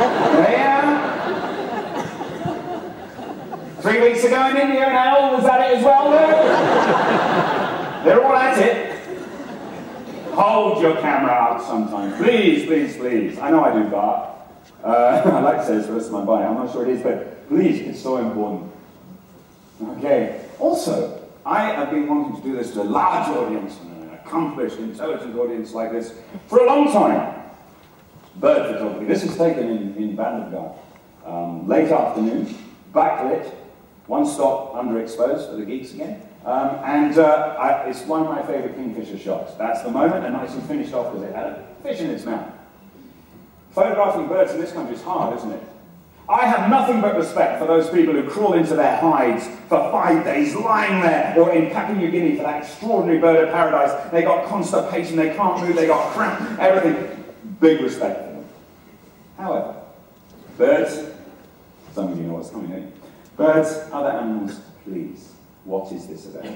There. 3 weeks ago in India, and Al was at it as well there. They're all at it. Hold your camera out sometimes. Please. I know I do, Bart. I like to say this for the rest of my body. I'm not sure it is, but please, it's so important. Okay. Also, I have been wanting to do this to a large audience, an accomplished, intelligent audience like this, for a long time. Bird photography. This was taken in Bandar, late afternoon, backlit, one stop underexposed for the geeks again. It's one of my favourite kingfisher shots. That's the moment, and nice and finished off because it had a fish in its mouth. Photographing birds in this country is hard, isn't it? I have nothing but respect for those people who crawl into their hides for 5 days, lying there, or in Papua New Guinea for that extraordinary bird of paradise. They got constipation, they can't move, they got cramp, everything. Big respect for them. However, birds, some of you know what's coming, don't you? Birds, other animals, please. What is this about?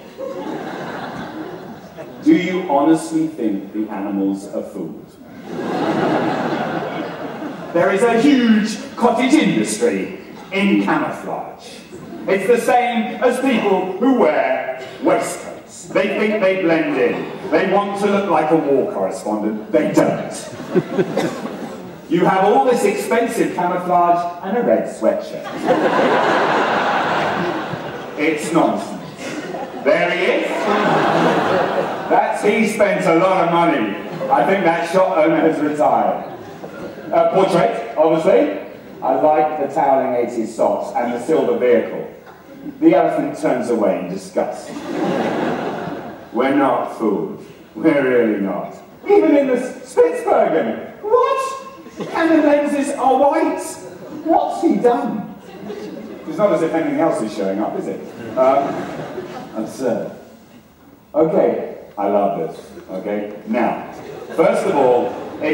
Do you honestly think the animals are fooled? There is a huge cottage industry in camouflage. It's the same as people who wear waistcoats. They think they blend in. They want to look like a war correspondent. They don't. You have all this expensive camouflage and a red sweatshirt. It's nonsense. There he is. He spent a lot of money. I think that shot owner has retired. Portrait, obviously. I like the toweling 80s socks and the silver vehicle. The elephant turns away in disgust. We're not fooled. We're really not. Even in the Spitsbergen. What? Canon lenses are white. What's he done? It's not as if anything else is showing up, is it? Absurd. Okay, I love this. Okay, now, first of all,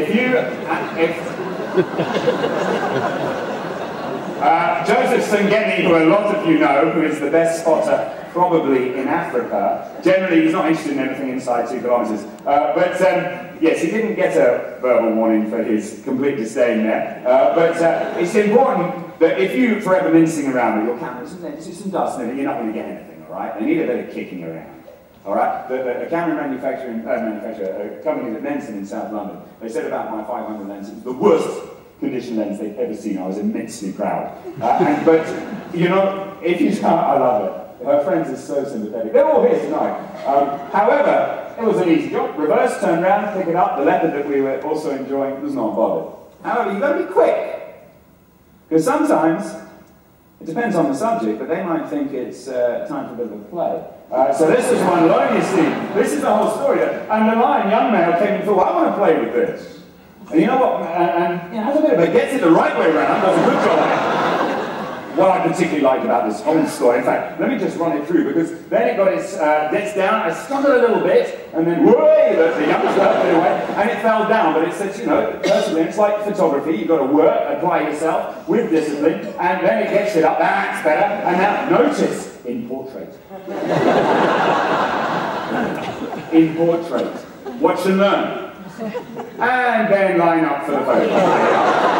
Joseph Sengeni, who a lot of you know, who is the best spotter probably in Africa, generally he's not interested in anything inside 2 kilometres, yes, he didn't get a verbal warning for his complete disdain there, it's important that if you forever mincing around with your cameras and lenses and dust and everything, you're not going to get anything, all right? They need a bit of kicking around, all right? The camera manufacturer, a company that lends them in South London, they said about my 500 lens, it was the worst condition lens they've ever seen. I was immensely proud. But, you know, if you start, I love it. Her friends are so sympathetic. They're all here tonight. However, it was an easy job. Reverse, turn around, pick it up. The leopard that we were also enjoying was not bothered. However, you've got to be quick. Because sometimes, it depends on the subject, but they might think it's time for a bit of a play. So this is one line you see. This is the whole story. And the lion, young male, came and thought, I want to play with this. And you know what? And you know, has a bit of it, gets it the right way around, does a good job at it. What I particularly liked about this whole story, in fact, let me just run it through, because then it got its debts down, I struggled a little bit, and then, whooey, the youngest fell away, and it fell down, but it says, you know, perseverance, like photography, you've got to work, apply yourself with discipline, and then it gets it up, that's better, and now, notice, in portrait. In portrait. Watch and learn. And then line up for the photo.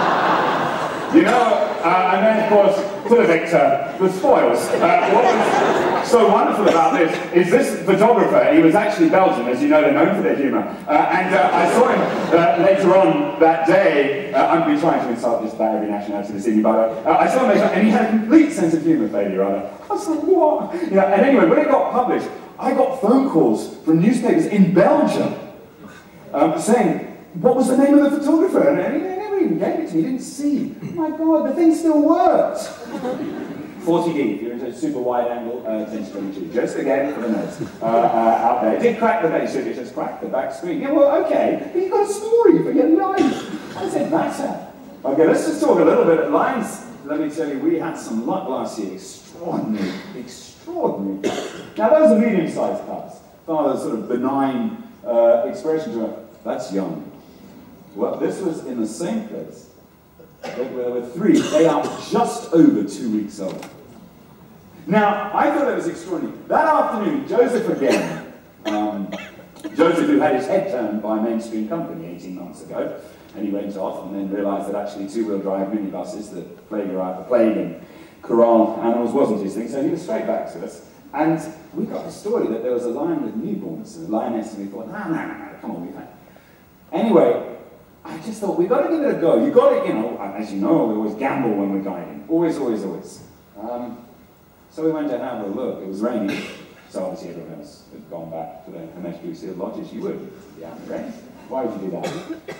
You know, and then of course, to the victor, the spoils. What was so wonderful about this photographer, he was actually Belgian, as you know, they're known for their humour. And I saw him later on that day, I've been trying to insult just about every nationality this evening, by the way. I saw him later on, and he had a complete sense of humour, failure rather. I was like, what? You know, and anyway, when it got published, I got phone calls from newspapers in Belgium saying, what was the name of the photographer? And he never even gave it to me, he didn't see. Oh my God, the thing still worked. 40D, if you're into super wide angle 10-22. Just again for the notes out there. It did crack the base, it just cracked the back screen. Yeah, well, okay, but you've got a story for your life. I said, matter. Okay, let's just talk a little bit at lines. Let me tell you, we had some luck last year. Extraordinary, extraordinary. Now, those are medium-sized cubs. Father's sort of benign expression to it. That's young. Well, this was in the same place. There were three. They are just over 2 weeks old. Now, I thought that was extraordinary. That afternoon, Joseph again, Joseph, who had his head turned by a mainstream company 18 months ago, and he went off and then realised that actually two-wheel drive minibuses that plague and corral animals wasn't his thing, so he was straight back to us. And we got the story that there was a lion with newborns, and a lioness, and we thought, no, come on, we've had. Anyway, I just thought, we've got to give it a go. You've got to, you know, as you know, we always gamble when we're guiding. Always, always, always. So we went to have a look. It was raining. So obviously everyone else had gone back to the hermetically sealed lodges. You would. Yeah, rain. Why would you do that?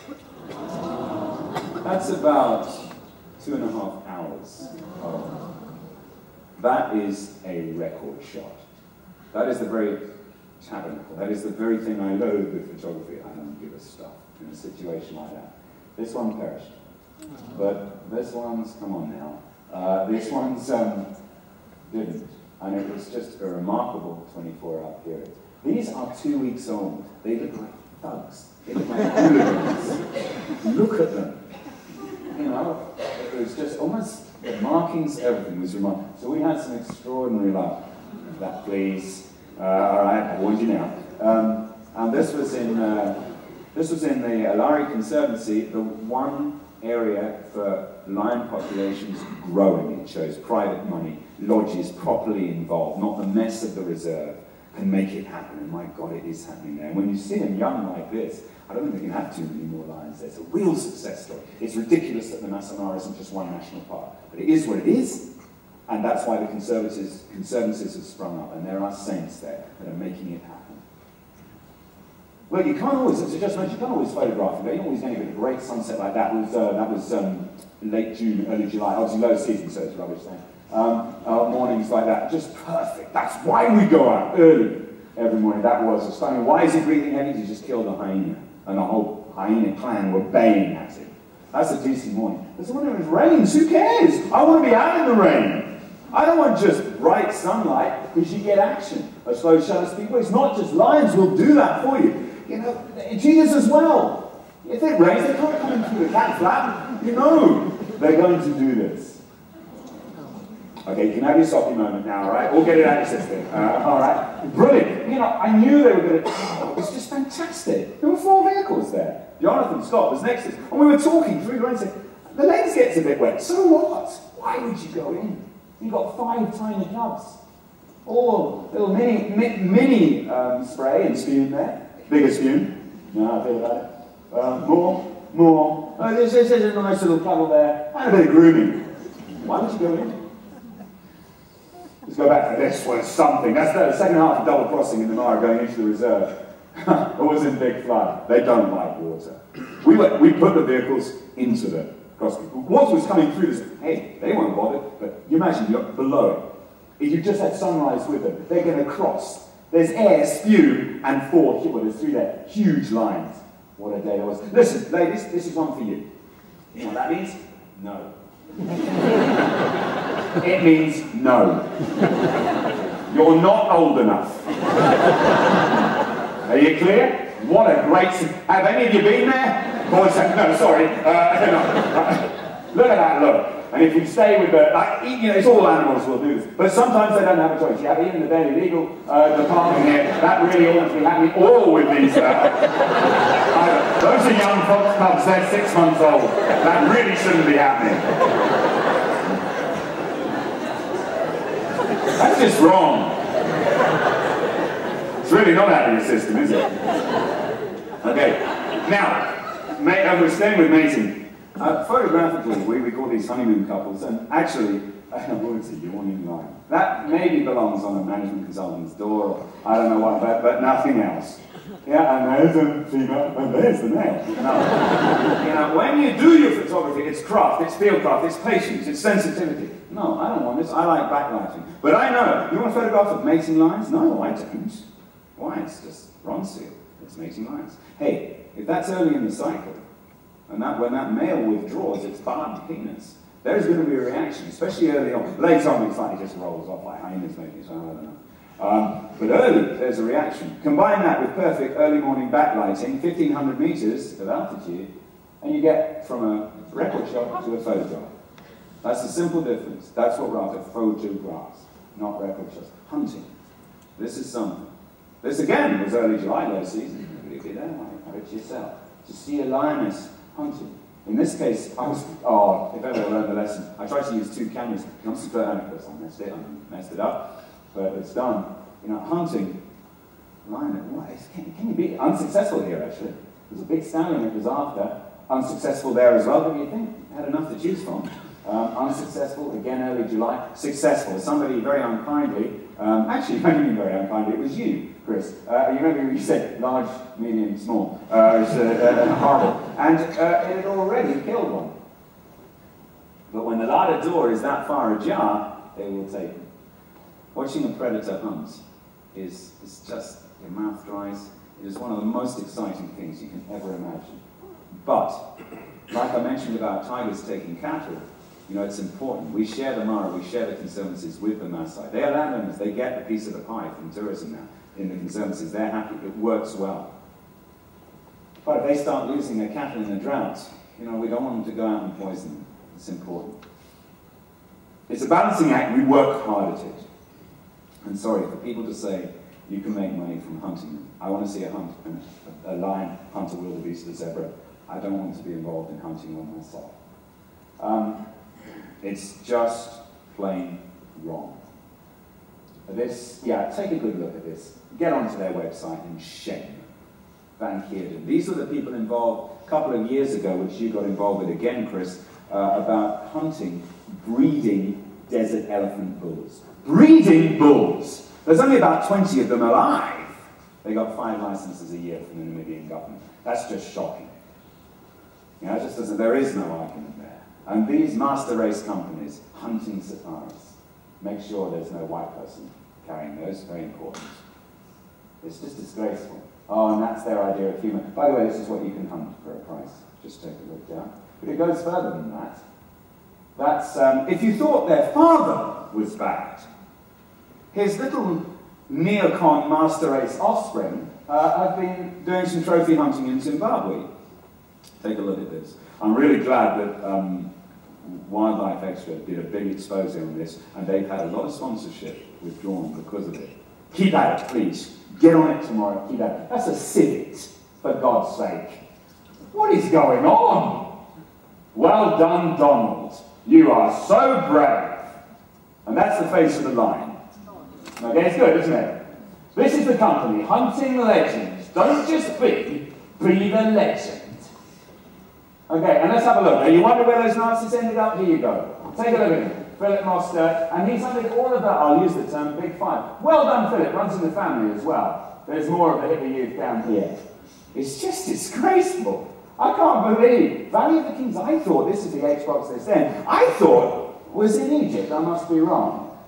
That's about 2.5 hours. Oh. That is a record shot. That is the very tabernacle. That is the very thing I loathe with photography. I don't give a stuff in a situation like that. This one perished. But this one's, come on now, this one's didn't. And it was just a remarkable 24-hour period. These are 2 weeks old. They look like thugs. They look like hooligans. Look at them. You know, it was just almost, the markings, everything was remarkable. So we had some extraordinary luck. That please. All right, I warned you now. And this was in the Alari Conservancy, the one area for lion populations growing. It shows private money, lodges properly involved, not the mess of the reserve, can make it happen. And my God, it is happening there. And when you see them young like this, I don't think we can have too many more lions there. It's a real success story. It's ridiculous that the Masai isn't just one national park, but it is what it is. And that's why the conservancies have sprung up, and there are saints there that are making it happen. Well, you can't always, as I just mentioned, you can't always photograph it. You're not always going to get a great sunset like that. That was late June, early July. Obviously low season, so it's rubbish then. Mornings like that, just perfect. That's why we go out early every morning. That was stunning. Why is he breathing heavy? He just killed a hyena, and the whole hyena clan were baying at him. That's a decent morning. But when it rains, who cares? I want to be out in the rain. I don't want just bright sunlight, because you get action. A slow shutter speed. Well, it's not just lions will do that for you. You know, cheetahs as well. If it rains, they can't come in through the cat flap. You know they're going to do this. Okay, you can have your soppy moment now, all right? We'll get it out of your system. All right? Brilliant. You know, I knew they were going to... It was just fantastic. There were 4 vehicles there. Jonathan Scott was next to us. And we were talking through the rain saying, the lens gets a bit wet. So what? Why would you go in? You've got 5 tiny cubs. All little mini spray and spume there. Bigger spume. No, I'll tell you about it. More. Oh, there's a nice little puddle there. And a bit of grooming. Why would you go in? Let's go back to this was something. That's the second half of double crossing in the Mara going into the reserve. It was in big flood. They don't like water. We put the vehicles into the crossing. Water was coming through this. Hey, they weren't bothered, but you imagine you're below it. If you just had sunrise with them, they're going to cross. There's air, spume, and 4, well, there's 3 there, huge lines. What a day that was. Listen, ladies, this is one for you. You know what that means? No. It means no. You're not old enough. Are you clear? What a great... Have any of you been there? Boys, no, sorry. No. Look at that look. And if you stay with the... you know, it's all animals will do this. But sometimes they don't have a choice. You have even the very legal department here. That really ought to be happening all with these... those are young fox cubs. They're 6 months old. That really shouldn't be happening. That's just wrong. It's really not out of your system, is it? Okay. Now, we're staying with mating. Photographically, we record these honeymoon couples, and actually, I won't see you on in line. That maybe belongs on a management consultant's door, or I don't know what, but nothing else. Yeah, and there's a female, and there's the male. No. You know, when you do your photography, it's craft, it's field craft, it's patience, it's sensitivity. No, I don't want this, I like backlighting. But I know, you want a photograph of mating lines? No, I don't. Why? It's just bronze seal, it's mating lines. Hey, if that's early in the cycle, and when that male withdraws its barbed penis, there's going to be a reaction, especially early on. Later on, it slightly just rolls off like hyenas maybe, so I don't know. But early, there's a reaction. Combine that with perfect early morning backlighting, 1,500 meters of altitude, and you get from a record shot to a photograph. That's the simple difference. That's what we're after, photographs, not record shots. Hunting. This is something. This again was early July, low season. If you don't like it yourself. To see a lioness hunting. In this case, if I ever learned the lesson, I tried to use 2 cameras. Not to burn it, because I messed it up. But it's done. You know, hunting, lioness, can you be unsuccessful here actually? There's a big stallion it was after. Unsuccessful there as well, but you think had enough to choose from. Unsuccessful, again early July. Successful, somebody very unkindly, actually, I don't mean very unkindly, it was you, Chris. You remember when you said large, medium, small. It was horrible. And it had already killed one. But when the larder door is that far ajar, they will take it. Watching a predator hunt is just, your mouth dries. It is one of the most exciting things you can ever imagine. But, like I mentioned about tigers taking cattle, you know, it's important. We share the Mara, we share the conservancies with the Maasai. They are landowners, they get the piece of the pie from tourism now in the conservancies. They're happy, it works well. But if they start losing their cattle in a drought, you know, we don't want them to go out and poison them. It's important. It's a balancing act, we work hard at it. And sorry, for people to say, you can make money from hunting them. I want to see a lion hunt a wildebeest, a zebra. I don't want to be involved in hunting one myself. It's just plain wrong. This, yeah, take a good look at this. Get onto their website and shame Van Heerden. These are the people involved a couple of years ago, which you got involved with again, Chris, about hunting, breeding desert elephant bulls. Breeding bulls! There's only about 20 of them alive. They got 5 licenses a year from the Namibian government. That's just shocking. You know, it just doesn't, there is no argument there. And these master race companies, hunting safaris, make sure there's no white person carrying those, very important. It's just disgraceful. Oh, and that's their idea of humour. By the way, this is what you can hunt for a price. Just take a look down. But it goes further than that. That's, if you thought their father was bad, his little neocon master race offspring have been doing some trophy hunting in Zimbabwe. Take a look at this. I'm really glad that Wildlife Extra did a big exposé on this, and they've had a lot of sponsorship withdrawn because of it. Keep at it, please. Get on it tomorrow. Keep at it. That's a civet, for God's sake. What is going on? Well done, Donald. You are so brave. And that's the face of the lion. Okay, it's good, isn't it? This is the company, Hunting Legends. Don't just be the legend. Okay, and let's have a look. Now, you wonder where those Nazis ended up? Here you go. Take a look at him. Philip Mostert, and he's under all of that, I'll use the term, big five. Well done, Philip. Runs in the family as well. There's more of the hippie youth down here. It's just disgraceful. I can't believe. Valley of the Kings, I thought, this is the Xbox they're saying, I thought was in Egypt. I must be wrong.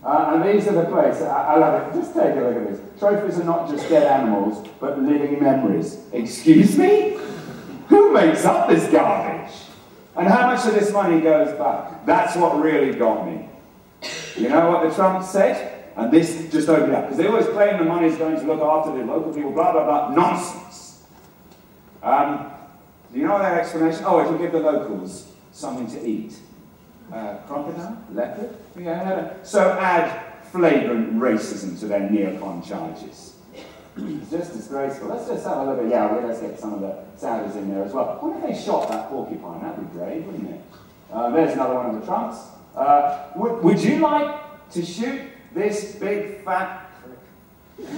And these are the places. I love it. Just take a look at this. Trophies are not just dead animals, but living memories. Excuse me? Who makes up this garbage? And how much of this money goes back? That's what really got me. You know what the Trump said? And this just opened up. Because they always claim the money is going to look after the local people, blah, blah, blah. Nonsense. Do you know their explanation? Oh, it will give the locals something to eat. Crocodile? Leopard? Yeah. So add flagrant racism to their neocon charges. It's just disgraceful. Let's just have a look at, let's get some of the Saudis in there as well. What if they shot that porcupine? That'd be great, wouldn't it? There's another one of the Trumps. Would you like to shoot this big fat prick?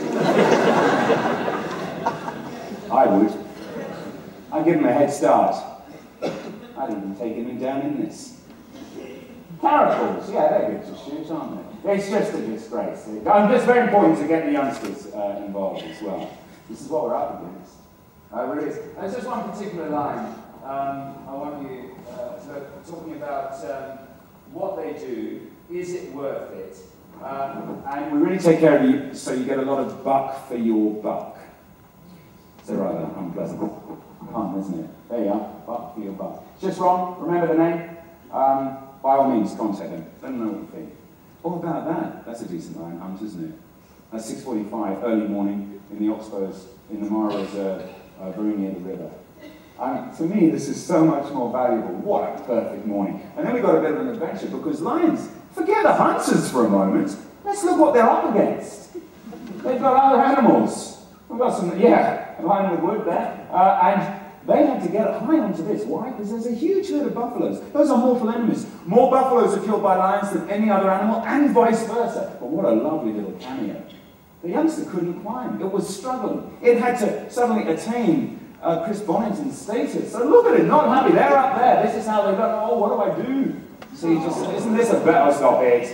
I would. I'd give him a head start. I'd even take him down in this. Caracals, they're good to shoot, aren't they? It's just a disgrace. It's very important to get the youngsters involved as well. This is what we're up against. Really is. There's just one particular line I want you to look, talking about what they do. Is it worth it? And we really take care of you, so you get a lot of buck for your buck. It's a rather unpleasant pun, isn't it? There you are, buck for your buck. It's just wrong. Remember the name. By all means, contact them. Let them know what you think. What about that? That's a decent line hunt, isn't it? At 6:45, early morning, in the Oxbows, in the Mara Reserve, very near the river. To me, this is so much more valuable. What a perfect morning. And then we got a bit of an adventure, because lions, forget the hunters for a moment. Let's look what they're up against. They've got other animals. We've got some, a lion with wood there. And they had to get high onto this. Why? Because there's a huge herd of buffaloes. Those are mortal enemies. More buffaloes are killed by lions than any other animal, and vice versa. But what a lovely little cameo. The youngster couldn't climb. It was struggling. It had to suddenly attain Chris Bonington's status. So look at it, not happy. They're up there. This is how they go, oh, what do I do? See, isn't this a better, stop it.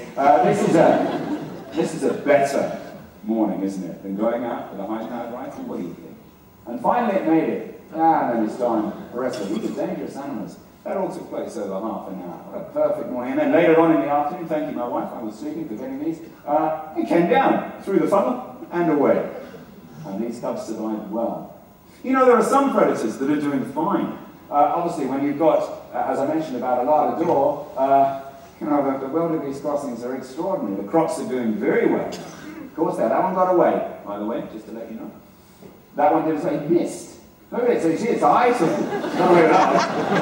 This is a better morning, isn't it, than going out with a high-powered rifle? What do you think? And finally it made it. And then it's time for the rest of it. These are dangerous animals. That all took place over half an hour. What a perfect morning. And then later on in the afternoon, thank you, my wife, I was sleeping, forgetting these, it came down through the funnel and away. And these cubs survived well. You know, there are some predators that are doing fine. Obviously, when you've got, as I mentioned about a Lardador, the wildebeest crossings are extraordinary. The crocs are doing very well. Of course, that one got away, by the way, just to let you know. That one did say he missed. Look at it, so you see its eyes, so not away with that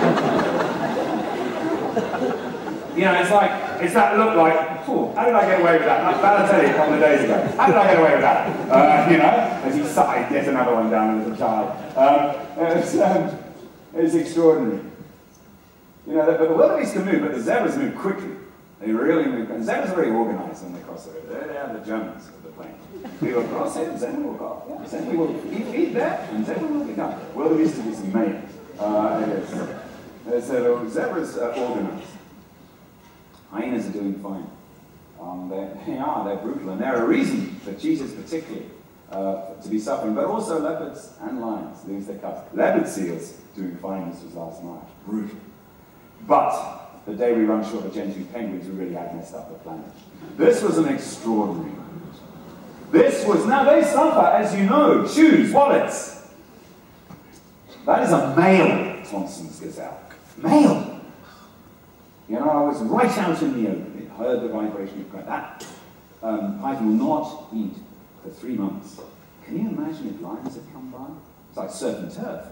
one. You know, it's that look like, how did I get away with that? Like Balotelli a couple of days ago. How did I get away with that? As he sighed, get another one down as a child. It's extraordinary. You know, the wildebeest can move, but the zebras move quickly. They really move. And zebras are very organized when they cross the river. They are the Germans of the plain. We will cross it, and then we will go. Yeah, then we will eat there, and then we will be done. Wildebeest is amazing. It is. So zebras are organized. Hyenas are doing fine. They're brutal, and they're a reason for cheetahs particularly to be suffering, but also leopards and lions lose their cubs. Leopard seals doing fine. This was last night. Brutal. But the day we run short of gentoo penguins, we really had messed up the planet. This was an extraordinary moment. Now they suffer, as you know, shoes, wallets. That is a male Thomson's gazelle. Male. You know, I was right out in the open. It heard the vibration of crack. That python will not eat for 3 months. Can you imagine if lions had come by? It's like surf and turf.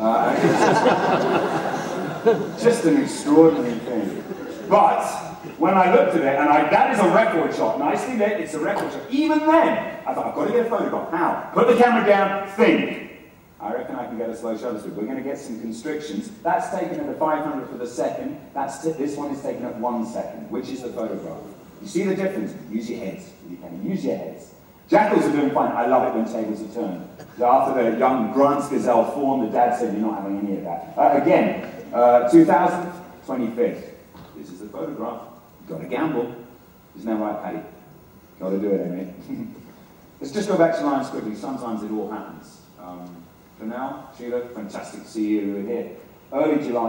Just an extraordinary thing. But when I looked at it, and that is a record shot, nicely lit, it's a record shot. Even then, I thought, I've got to get a photograph. How? Put the camera down, think. I reckon I can get a slow shutter speed. We're going to get some constrictions. That's taken at a 500th of a second. This one is taken at 1 second, which is the photograph. You see the difference? Use your heads. You can use your heads. Jackals are doing fine. I love it when tables are turned. So after the young Grant's gazelle formed, the dad said, you're not having any of that. Again, 2000th, 25th. This is the photograph. You've got to gamble. Isn't that right, Paddy? Got to do it, eh, mate? Let's just go back to lions quickly. Sometimes it all happens. For now, Sheila, fantastic to see you here. Early July,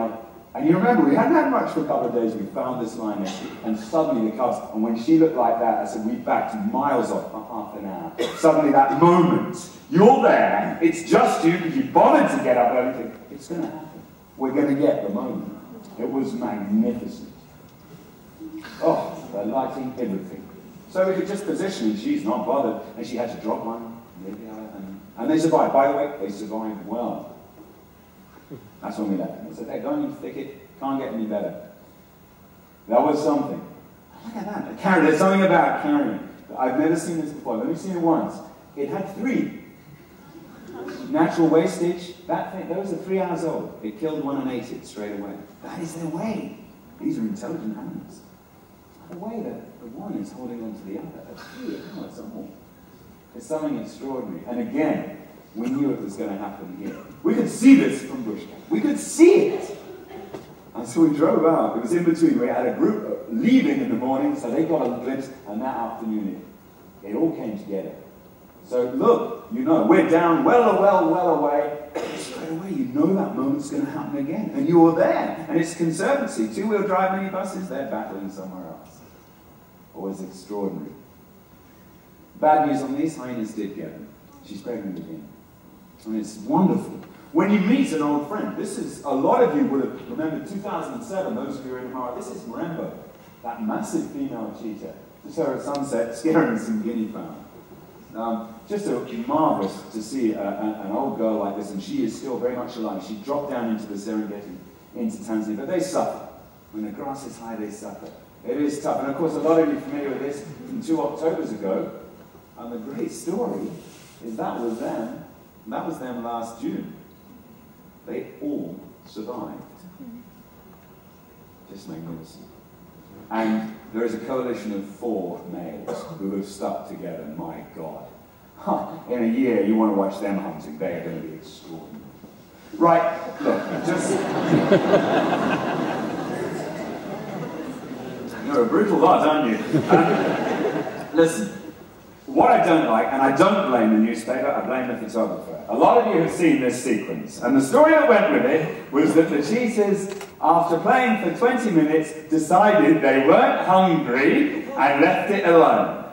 And you remember, we hadn't had much for a couple of days, we found this lioness, and suddenly the cubs, and when she looked like that, I said, we backed miles off for half an hour. Suddenly that moment, you're there, it's just you, because you bothered to get up early, think, it's going to happen. We're going to get the moment. It was magnificent. Oh, the lighting, everything. So we could just position, and she's not bothered, and she had to drop one, and they survived. By the way, they survived well. That's when we left them. I said, they're going in the thicket, can't get any better. That was something. Look at that. Carry. There's something about carrying. I've never seen this before. I've only seen it once. It had 3. Natural wastage. That thing, those are 3 hours old. It killed one and ate it straight away. That is their way. These are intelligent animals. The way that the one is holding on to the other at 3 hours old. It's something extraordinary. And again, we knew it was going to happen here. We could see this from bush camp. We could see it. And so we drove out. It was in between. We had a group leaving in the morning, so they got a glimpse, and that afternoon it all came together. So look, you know, we're down well away. Straight away, you know that moment's going to happen again. And you're there. And it's conservancy. 2-wheel drive minibuses, they're battling somewhere else. Always extraordinary. Bad news on these, hyenas did get them. She's pregnant again. And it's wonderful. When you meet an old friend, this is, a lot of you would have remembered 2007, those of you who are in Mara, this is Marimba, that massive female cheetah, just her at sunset, scaring some guinea fowl. Just marvellous to see an old girl like this, and she is still very much alive. She dropped down into the Serengeti, into Tanzania, but they suffer. When the grass is high, they suffer. It is tough, and of course a lot of you are familiar with this from 2 Octobers ago, and the great story is that was them last June. They all survived. Just magnificent. And there is a coalition of 4 males who have stuck together, my God. In a year, you want to watch them hunting, they are going to be extraordinary. Right, look, just... You're a brutal lot, aren't you? Listen. What I don't like, and I don't blame the newspaper, I blame the photographer. A lot of you have seen this sequence, and the story that went with it was that the cheetahs, after playing for 20 minutes, decided they weren't hungry and left it alone.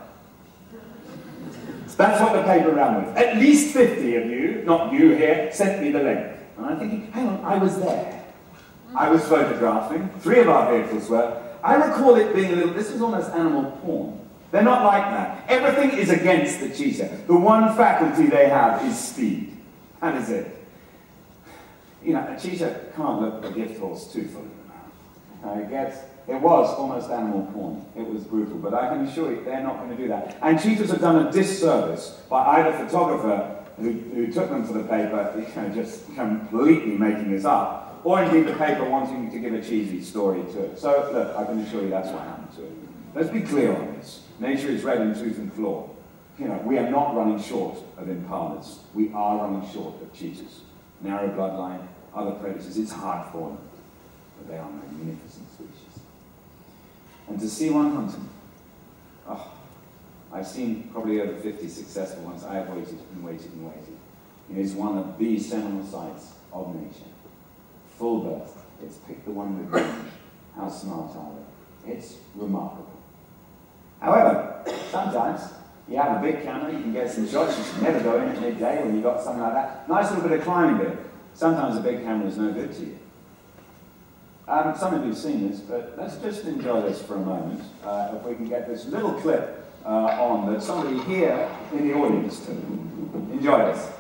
That's what the paper ran with. At least 50 of you, not you here, sent me the link. And I'm thinking, hang on, I was there. I was photographing, 3 of our vehicles were. I recall it being a little, this was almost animal porn. They're not like that. Everything is against the cheetah. The one faculty they have is speed. That is it. You know, a cheetah can't look a gift horse too full in the mouth. It was almost animal porn. It was brutal, but I can assure you they're not going to do that. And cheetahs have done a disservice by either photographer who took them for the paper, just completely making this up, or indeed the paper wanting to give a cheesy story to it. So, look, I can assure you that's what happened to it. Let's be clear on this. Nature is red in tooth and claw. You know, we are not running short of impalas. We are running short of cheetahs. Narrow bloodline, other predators, it's hard for them. But they are magnificent species. And to see one hunting, oh, I've seen probably over 50 successful ones. I have waited and waited and waited. It is one of the seminal sights of nature. Full birth. It's pick the one with range. How smart are they? It's remarkable. However, sometimes you have a big camera, you can get some shots, you should never go in at midday when you've got something like that. Nice little bit of climbing bit. Sometimes a big camera is no good to you. Some of you have seen this, but let's just enjoy this for a moment. If we can get this little clip on that somebody here in the audience took. Enjoy this.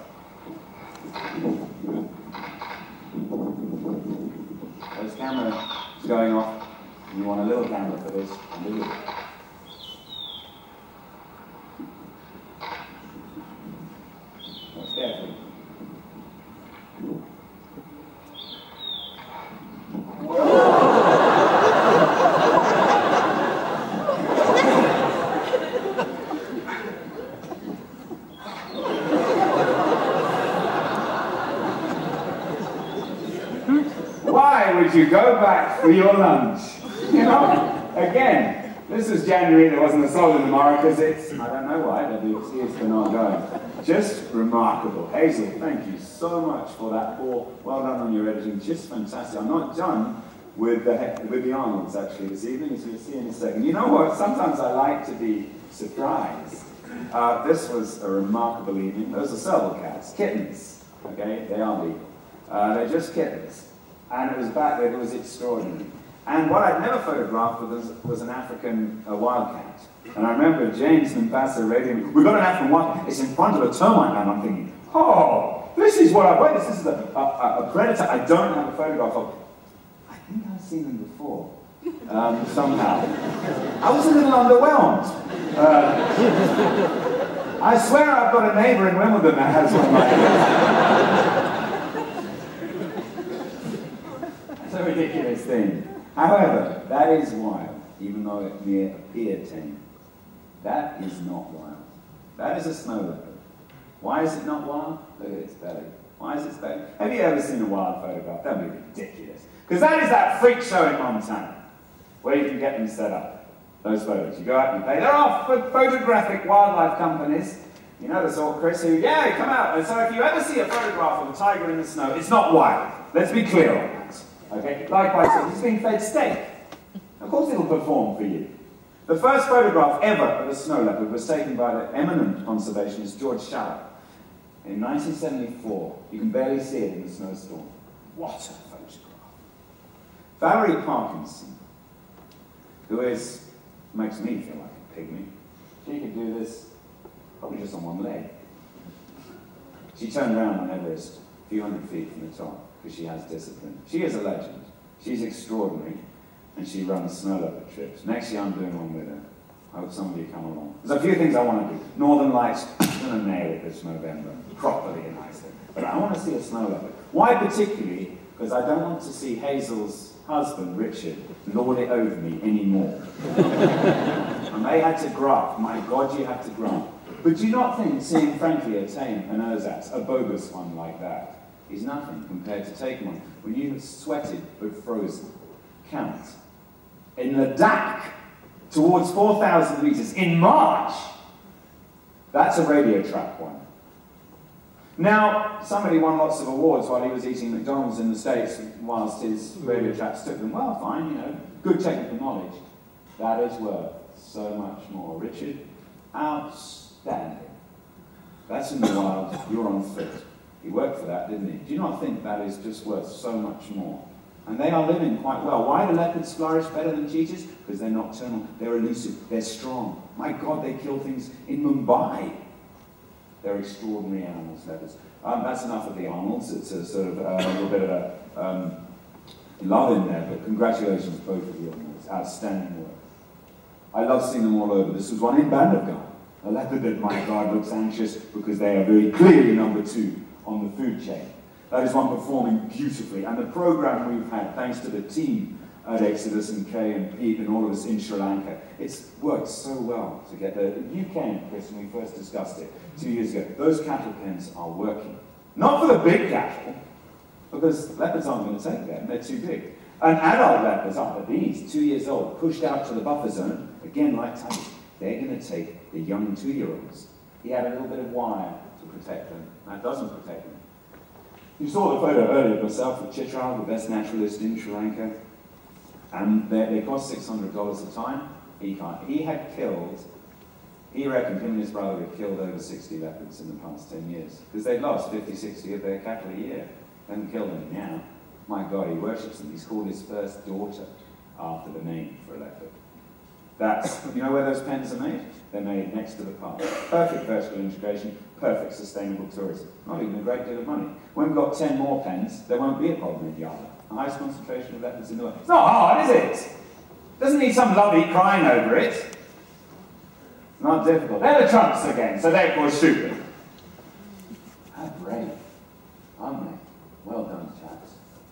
This camera is going off. You want a little camera for this. Carefully. Why would you go back for your lunch? You know, again, this is January, there wasn't a soul in the Mara because it's, I don't know why, they'll be excused for not going. Just remarkable. Hazel, thank you so much for that. Well done on your editing, just fantastic. I'm not done with the Arnolds actually this evening, as you'll see in a second. You know what? Sometimes I like to be surprised. This was a remarkable evening. Those are serval cats, kittens. Okay, they are legal. They're just kittens. And it was back there, it was extraordinary. And what I'd never photographed was an African wildcat. And I remember James and Ambassador radioing, we've got an African wildcat, it's in front of a termite land. I'm thinking, oh, this is what I want. This is a predator I don't have a photograph of. I think I've seen them before, somehow. I was a little underwhelmed. I swear I've got a neighbour in Wimbledon that has one like this. It's a ridiculous thing. However, that is wild, even though it may appear tame. That is not wild. That is a snow leopard. Why is it not wild? Look at its belly. Why is its belly? Have you ever seen a wild photograph? That would be ridiculous. Because that is that freak show in Montana, where you can get them set up. Those photos. You go out and you pay. They're off for photographic wildlife companies. You know the sort, Chris, who, yeah, come out. And so if you ever see a photograph of a tiger in the snow, it's not wild. Let's be clear on that. Okay? Likewise, it's being fed steak. Of course it'll perform for you. The first photograph ever of a snow leopard was taken by the eminent conservationist George Schaller in 1974. You can barely see it in the snowstorm. What a photograph. Valerie Parkinson, who makes me feel like a pygmy. She could do this probably just on one leg. She turned around on Everest a few hundred feet from the top because she has discipline. She is a legend. She's extraordinary. And she runs snow leopard trips. Next year I'm doing one with her. I hope some of you come along. There's a few things I want to do. Northern Lights, I'm going to nail it this November, properly in Iceland. But I want to see a snow leopard. Why particularly? Because I don't want to see Hazel's husband, Richard, lord it over me anymore. And they had to graft. My God, you have to graft. But do you not think seeing, frankly, a tame, an ersatz, a bogus one like that, is nothing compared to taking one when you have sweated but frozen? Count. In Ladakh, towards 4,000 meters, in March. That's a radio track one. Now, somebody won lots of awards while he was eating McDonald's in the States whilst his radio tracks took them. Well, fine, you know, good technical knowledge. That is worth so much more. Richard, outstanding. That's in the wild, you're on foot. He worked for that, didn't he? Do you not think that is just worth so much more? And they are living quite well. Why do leopards flourish better than cheetahs? Because they're nocturnal, they're elusive, they're strong. My God, they kill things in Mumbai. They're extraordinary animals, leopards. That's enough of the Arnolds. It's a sort of a little bit of a love in there, but congratulations both of you on this. Outstanding work. I love seeing them all over. This was one in Bandhavgarh. A leopard that, my God, looks anxious because they are very clearly number 2 on the food chain. That is one performing beautifully. And the program we've had, thanks to the team at Exodus and Kay and Pete and all of us in Sri Lanka, it's worked so well to get there. You came, Chris, when we first discussed it 2 years ago. Those cattle pens are working. Not for the big cattle, because leopards aren't going to take them. They're too big. And adult leopards are, but these, 2 years old, pushed out to the buffer zone, again like tigers, they're going to take the young 2-year-olds. He had a little bit of wire to protect them. That doesn't protect them. You saw the photo earlier of myself with Chitral, the best naturalist in Sri Lanka. And they cost $600 a time. He had killed, he reckoned him and his brother had killed over 60 leopards in the past 10 years. Because they'd lost 50, 60 of their cattle a year. They haven't killed any now. My God, he worships them. He's called his first daughter after the name for a leopard. That's, you know where those pens are made? They're made next to the park. Perfect vertical integration, perfect sustainable tourism. Not even a great deal of money. When we've got 10 more pens, there won't be a problem in Yarra. The highest concentration of leopards in the world. It's not hard, is it? Doesn't need some lovey crying over it. It's not difficult. They're the trunks again, so they of course shoot them. How brave, aren't they? Well done, chaps.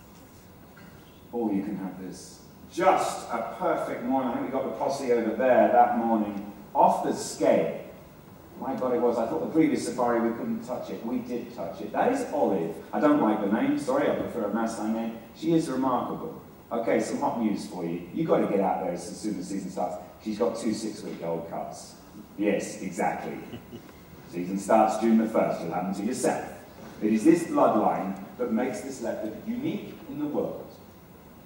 Or you can have this. Just a perfect morning. I think we got the posse over there that morning. Off the scale. My God, it was. I thought the previous safari we couldn't touch it. We did touch it. That is Olive. I don't like the name. Sorry, I prefer a Maasai name. She is remarkable. Okay, some hot news for you. You've got to get out there as soon as the season starts. She's got 2 6-week-old cubs. Yes, exactly. Season starts June the 1st. You'll have them to yourself. It is this bloodline that makes this leopard unique in the world.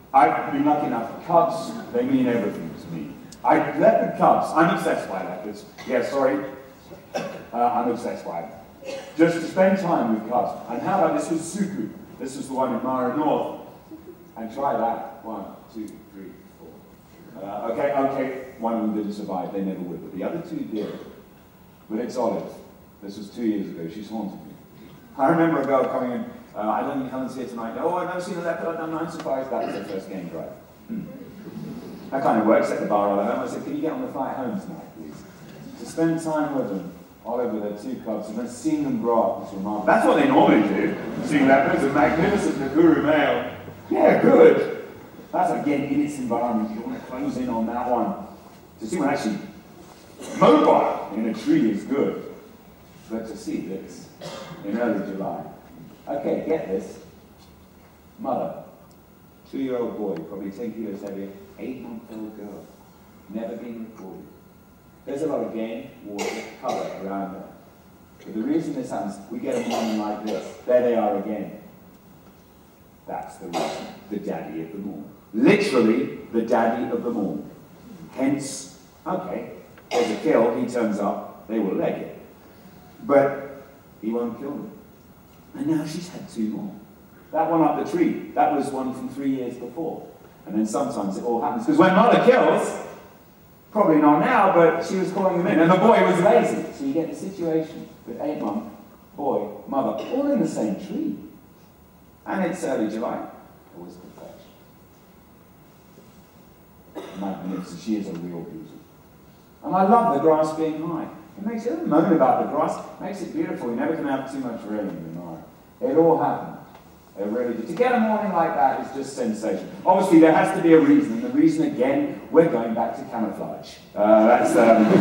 I've been lucky enough, cubs, they mean everything to me. Leopard cubs, I'm obsessed by leopards. Yeah, sorry, I'm obsessed by them. Just to spend time with cubs. And how about this was Suku? This was the one in Mara North. And try that. 1, 2, 3, 4. Okay, one of them didn't survive, they never would, but the other 2 did. But it's Olive. This was 2 years ago, she's haunted me. I remember a girl coming in, I don't think Helen's here tonight. Oh, I've never seen a leopard, I've done 9 safaris. That was her first game drive. That kind of works at the bar all at home. I said, can you get on the flight home tonight, please? To spend time with them, Olive with her 2 cubs, and then seeing them grow up was remarkable. That's what they normally do. Seeing leopards, a magnificent Nakuru male. Yeah, good. That's again in its environment. You don't want to close in on that one. To see one actually mobile in a tree is good. But to see this in early July. Okay, get this. Mother, 2-year-old boy, probably 10 kilos heavier, 8-month-old girl. Never been recorded. There's a lot of game, water, cover around there. But the reason this happens, we get a morning like this. There they are again. That's the reason. The daddy of them all. Literally, the daddy of them all. Hence, okay, there's a kill, he turns up, they will leg it. But he won't kill them. And now she's had 2 more. That one up the tree, that was one from 3 years before. And then sometimes it all happens. Because when mother kills, probably not now, but she was calling them in, and the boy was lazy. So you get the situation with 8-month, boy, mother, all in the same tree. And it's early July. It was perfection. Magnificent. She is a real beauty. And I love the grass being high. It makes it, don't moan about the grass, it makes it beautiful. You never can have too much rain in the night. It all happened. It really did. To get a morning like that is just sensational. Obviously, there has to be a reason, and the reason, again, we're going back to camouflage. That's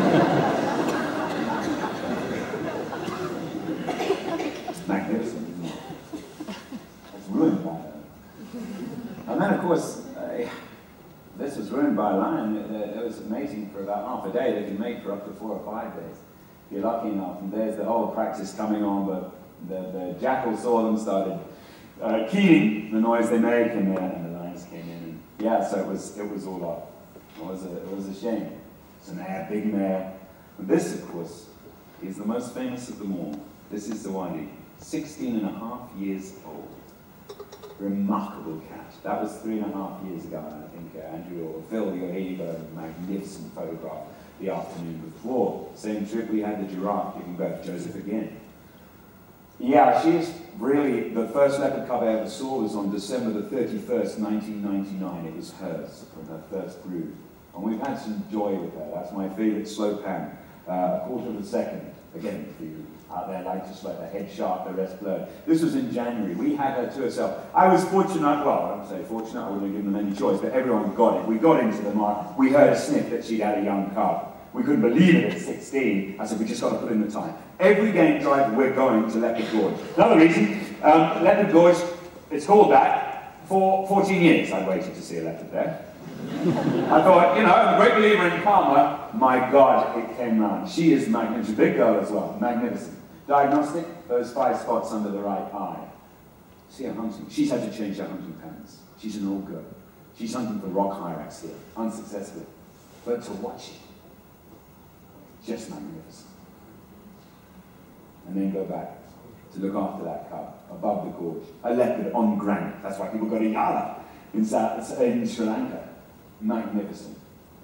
magnificent, isn't it? It's ruined by that. And then, of course, this was ruined by a lion. It was amazing for about half a day. They can make for up to 4 or 5 days. If you're lucky enough, and there's the whole practice coming on, but the jackal saw them, started keening the noise they make, and the lions came in. And yeah, so it was all up. It was a shame. It's an mare, big mare. And this, of course, is the most famous of them all. This is the Wadi, 16.5 years old. Remarkable cat. That was 3.5 years ago, and I think Andrew or Phil, here you got a magnificent photograph the afternoon before. Same trip we had the giraffe giving birth, Joseph again. Yeah, she is really, the first leopard cub I ever saw was on December the 31st, 1999. It was hers from her first brood. And we've had some joy with her. That's my favorite slow pan. A quarter of a second. Again, for you out there, like just like the head sharp, the rest blurred. This was in January. We had her to herself. I was fortunate, well, I don't say fortunate, I wouldn't have given them any choice, but everyone got it. We got into the mark. We heard a sniff that she'd had a young cub. We couldn't believe it at 16. I said, we just got to put in the time. Every game drive, we're going to Leopard Gorge. Another reason, Leopard Gorge, it's called that. For 14 years I waited to see a leopard there. I thought, you know, I'm a great believer in karma. My God, it came round. She is magnificent. She's a big girl as well. Magnificent. Diagnostic, those 5 spots under the right eye. See her hunting. She's had to change her hunting patterns. She's an old girl. She's hunting for rock hyrax here, unsuccessfully. But to watch it, just magnificent. And then go back to look after that cub above the gorge. A leopard on granite. That's why people go to Yala in Sri Lanka. Magnificent.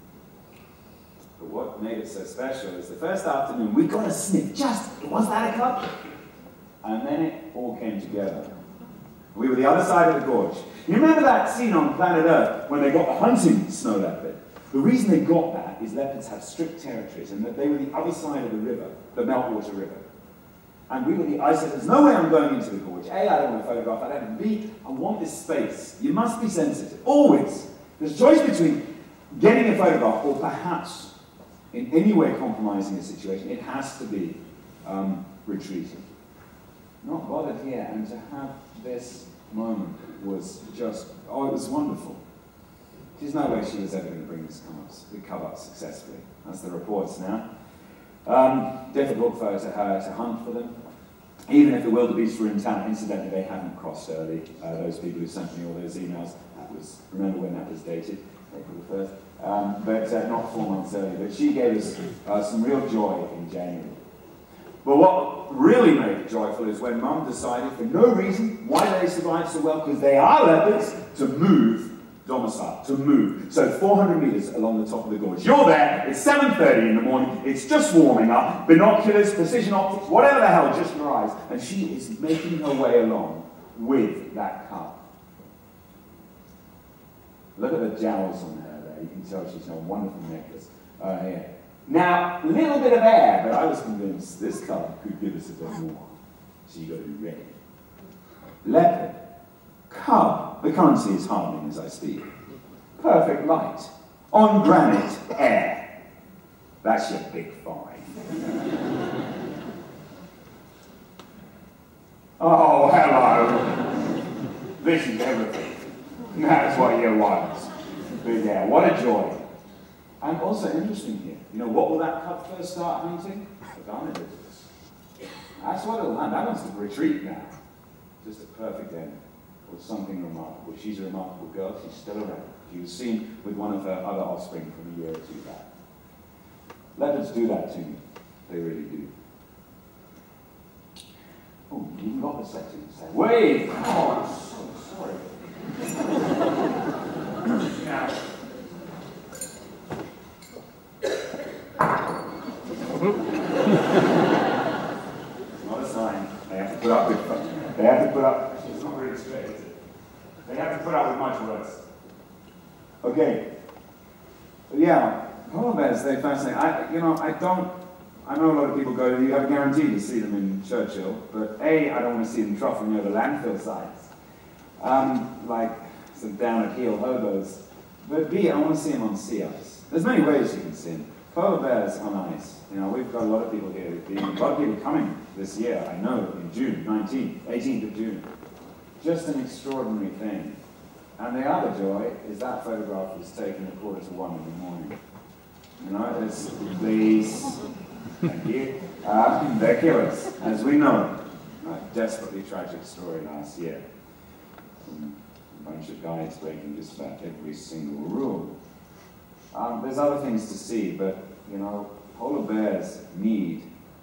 But what made it so special is the first afternoon we got a sniff. Was that a cub? And then it all came together. We were the other side of the gorge. You remember that scene on planet Earth when they got the hunting snow leopard? The reason they got that is leopards have strict territories, and that they were the other side of the river, the Meltwater River. And I said, there's no way I'm going into the gorge. A, I don't want to photograph, I don't. B, I want this space. You must be sensitive, always. There's a choice between getting a photograph or perhaps in any way compromising a situation. It has to be retreating. Not bothered here, and to have this moment was just, oh, it was wonderful. There's no way she was ever going to bring this cub up successfully. That's the reports now. Difficult for her to hunt for them. even if the wildebeest were in town. Incidentally, they haven't crossed early. Those people who sent me all those emails, remember when that was dated, April 1st, but not 4 months early. But she gave us some real joy in January. But what really made it joyful is when Mum decided, for no reason, why they survived so well, because they are leopards, to move domicile, to move. So 400 meters along the top of the gorge. You're there, it's 7:30 in the morning, it's just warming up, binoculars, precision optics, whatever the hell, just your eyes. And she is making her way along with that cub. Look at the jowls on her there, you can tell she's got a wonderful necklace. Here. Now, a little bit of air, but I was convinced this cub could give us a bit more. So you've got to be ready. Leopard. Cub. The currency is hardening as I speak. Perfect light. On granite, air. That's your big five. Oh, hello. This is everything. That's what you want. Big air. What a joy. And also interesting here. You know, what will that cub first start hunting? The garnet lizards. That's what it'll hunt. That wants to retreat now. Just a perfect end. Or something remarkable. She's a remarkable girl. She's still around. She was seen with one of her other offspring from a year or two back. Leopards do that to me. They really do. Oh, you even got the settings there. Wait! Oh, I'm so sorry. Now. Not a sign. They have to put up with. They have to put up. It's not really straight, is it? They have to put up with much worse. Okay. But yeah, polar bears, they fascinate. I know a lot of people go, you have a guarantee to see them in Churchill, but A, I don't want to see them truffling over landfill sites, like some down at heel hobos. But B, I want to see them on sea ice. There's many ways you can see them. Polar bears on ice. You know, we've got a lot of people here. A lot of people coming this year, I know, in June, 18th of June. Just an extraordinary thing. And the other joy is that photograph was taken at 1:45 in the morning. You know, it's these, thank you, they're killers, as we know. A desperately tragic story last year. A bunch of guys breaking just about every single rule. There's other things to see, but, you know, polar bears need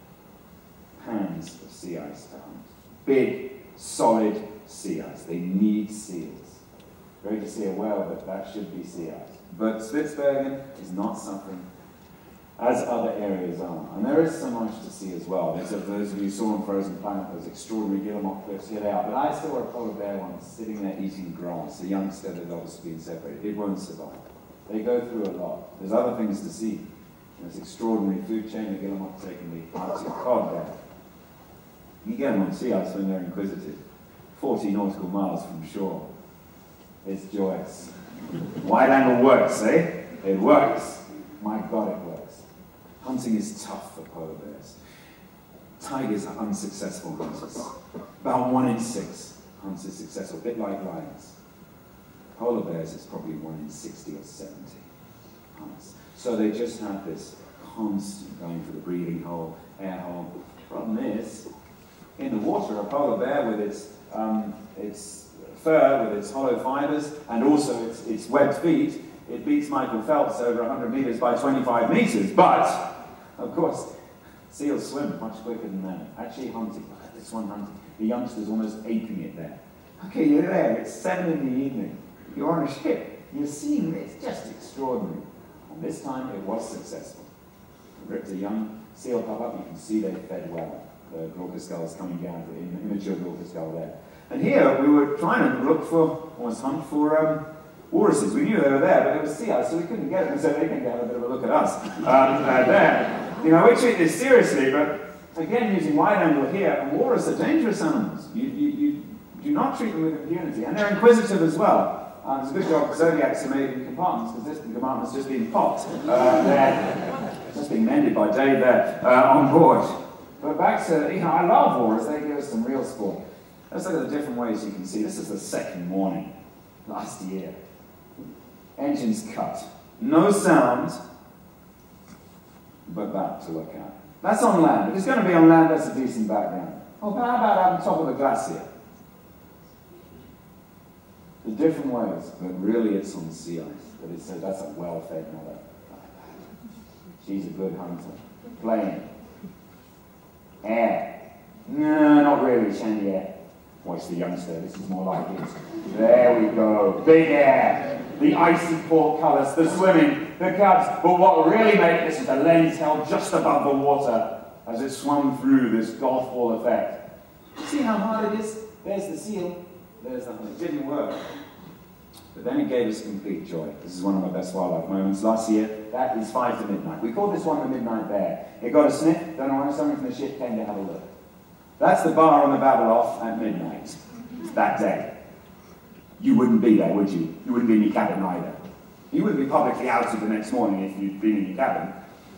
pans of sea ice to hunt. Big, solid sea ice. They need seals. Great to see a whale, but that should be sea ice. But Spitsbergen is not suffering as other areas are. And there is so much to see as well. There's those of you who saw on Frozen Planet, those extraordinary guillemot cliffs, here they are. But I saw a polar bear once sitting there eating grass, a youngster that had obviously been separated. It won't survive. They go through a lot. There's other things to see. There's extraordinary food chain, the guillemot taking the Arctic cod there. You get them on sea ice when they're inquisitive. 40 nautical miles from shore. It's joyous. Wide angle works, eh? It works. My God, it works. Hunting is tough for polar bears. Tigers are unsuccessful hunters. About 1 in 6 hunts is successful, a bit like lions. Polar bears is probably 1 in 60 or 70 hunts. So they just have this constant going for the breathing hole, air hole. Problem is, in the water, a polar bear with its fur, with its hollow fibers, and also its webbed feet, it beats Michael Phelps over 100 meters by 25 meters. But, of course, seals swim much quicker than that. Actually hunting, look at this one hunting. The youngster's almost aping it there. Okay, you're there, it's 7 in the evening. You're on a ship. You're seeing it. It's just extraordinary. And this time it was successful. It ripped a young seal pup up. You can see they fed well. The glaucous skulls coming down, the immature glaucous skull there. And here we were trying to look for, almost hunt for walruses. We knew they were there, but it was sea ice, so we couldn't get them. So they can have a bit of a look at us there. You know, we treat this seriously, but again, using wide angle here, and walrus are dangerous animals. You do not treat them with impunity, and they're inquisitive as well. It's a good job Zodiacs are made in compartments, because this compartment's just been popped. Just being mended by Dave there on board. But back to, you know, I love walrus, they give us some real sport. Let's look at the different ways you can see. This is the second morning, last year. Engines cut. No sound, but that to look at. That's on land. If it's going to be on land, that's a decent background. Well, how about out on top of a glacier? The different ways, but really it's on sea ice. But it says that's a well-fed mother. She's a good hunter. Plane. Air. No, not really, Shandy air. Watch the youngster, this is more like it. There we go. Big air. The icy portcullis, the swimming, the cubs. But what really made this is the lens held just above the water as it swung through this golf ball effect. See how hard it is? There's the seal. There's the hunt. It didn't work. But then it gave us complete joy. This is one of my best wildlife moments. Last year, that is 5 to midnight. We called this one the Midnight Bear. It got a sniff, don't know why, someone from the ship came to have a look. That's the bar on the Babeloff at midnight. That day. You wouldn't be there, would you? You wouldn't be in your cabin either. You wouldn't be publicly outed the next morning if you'd been in your cabin.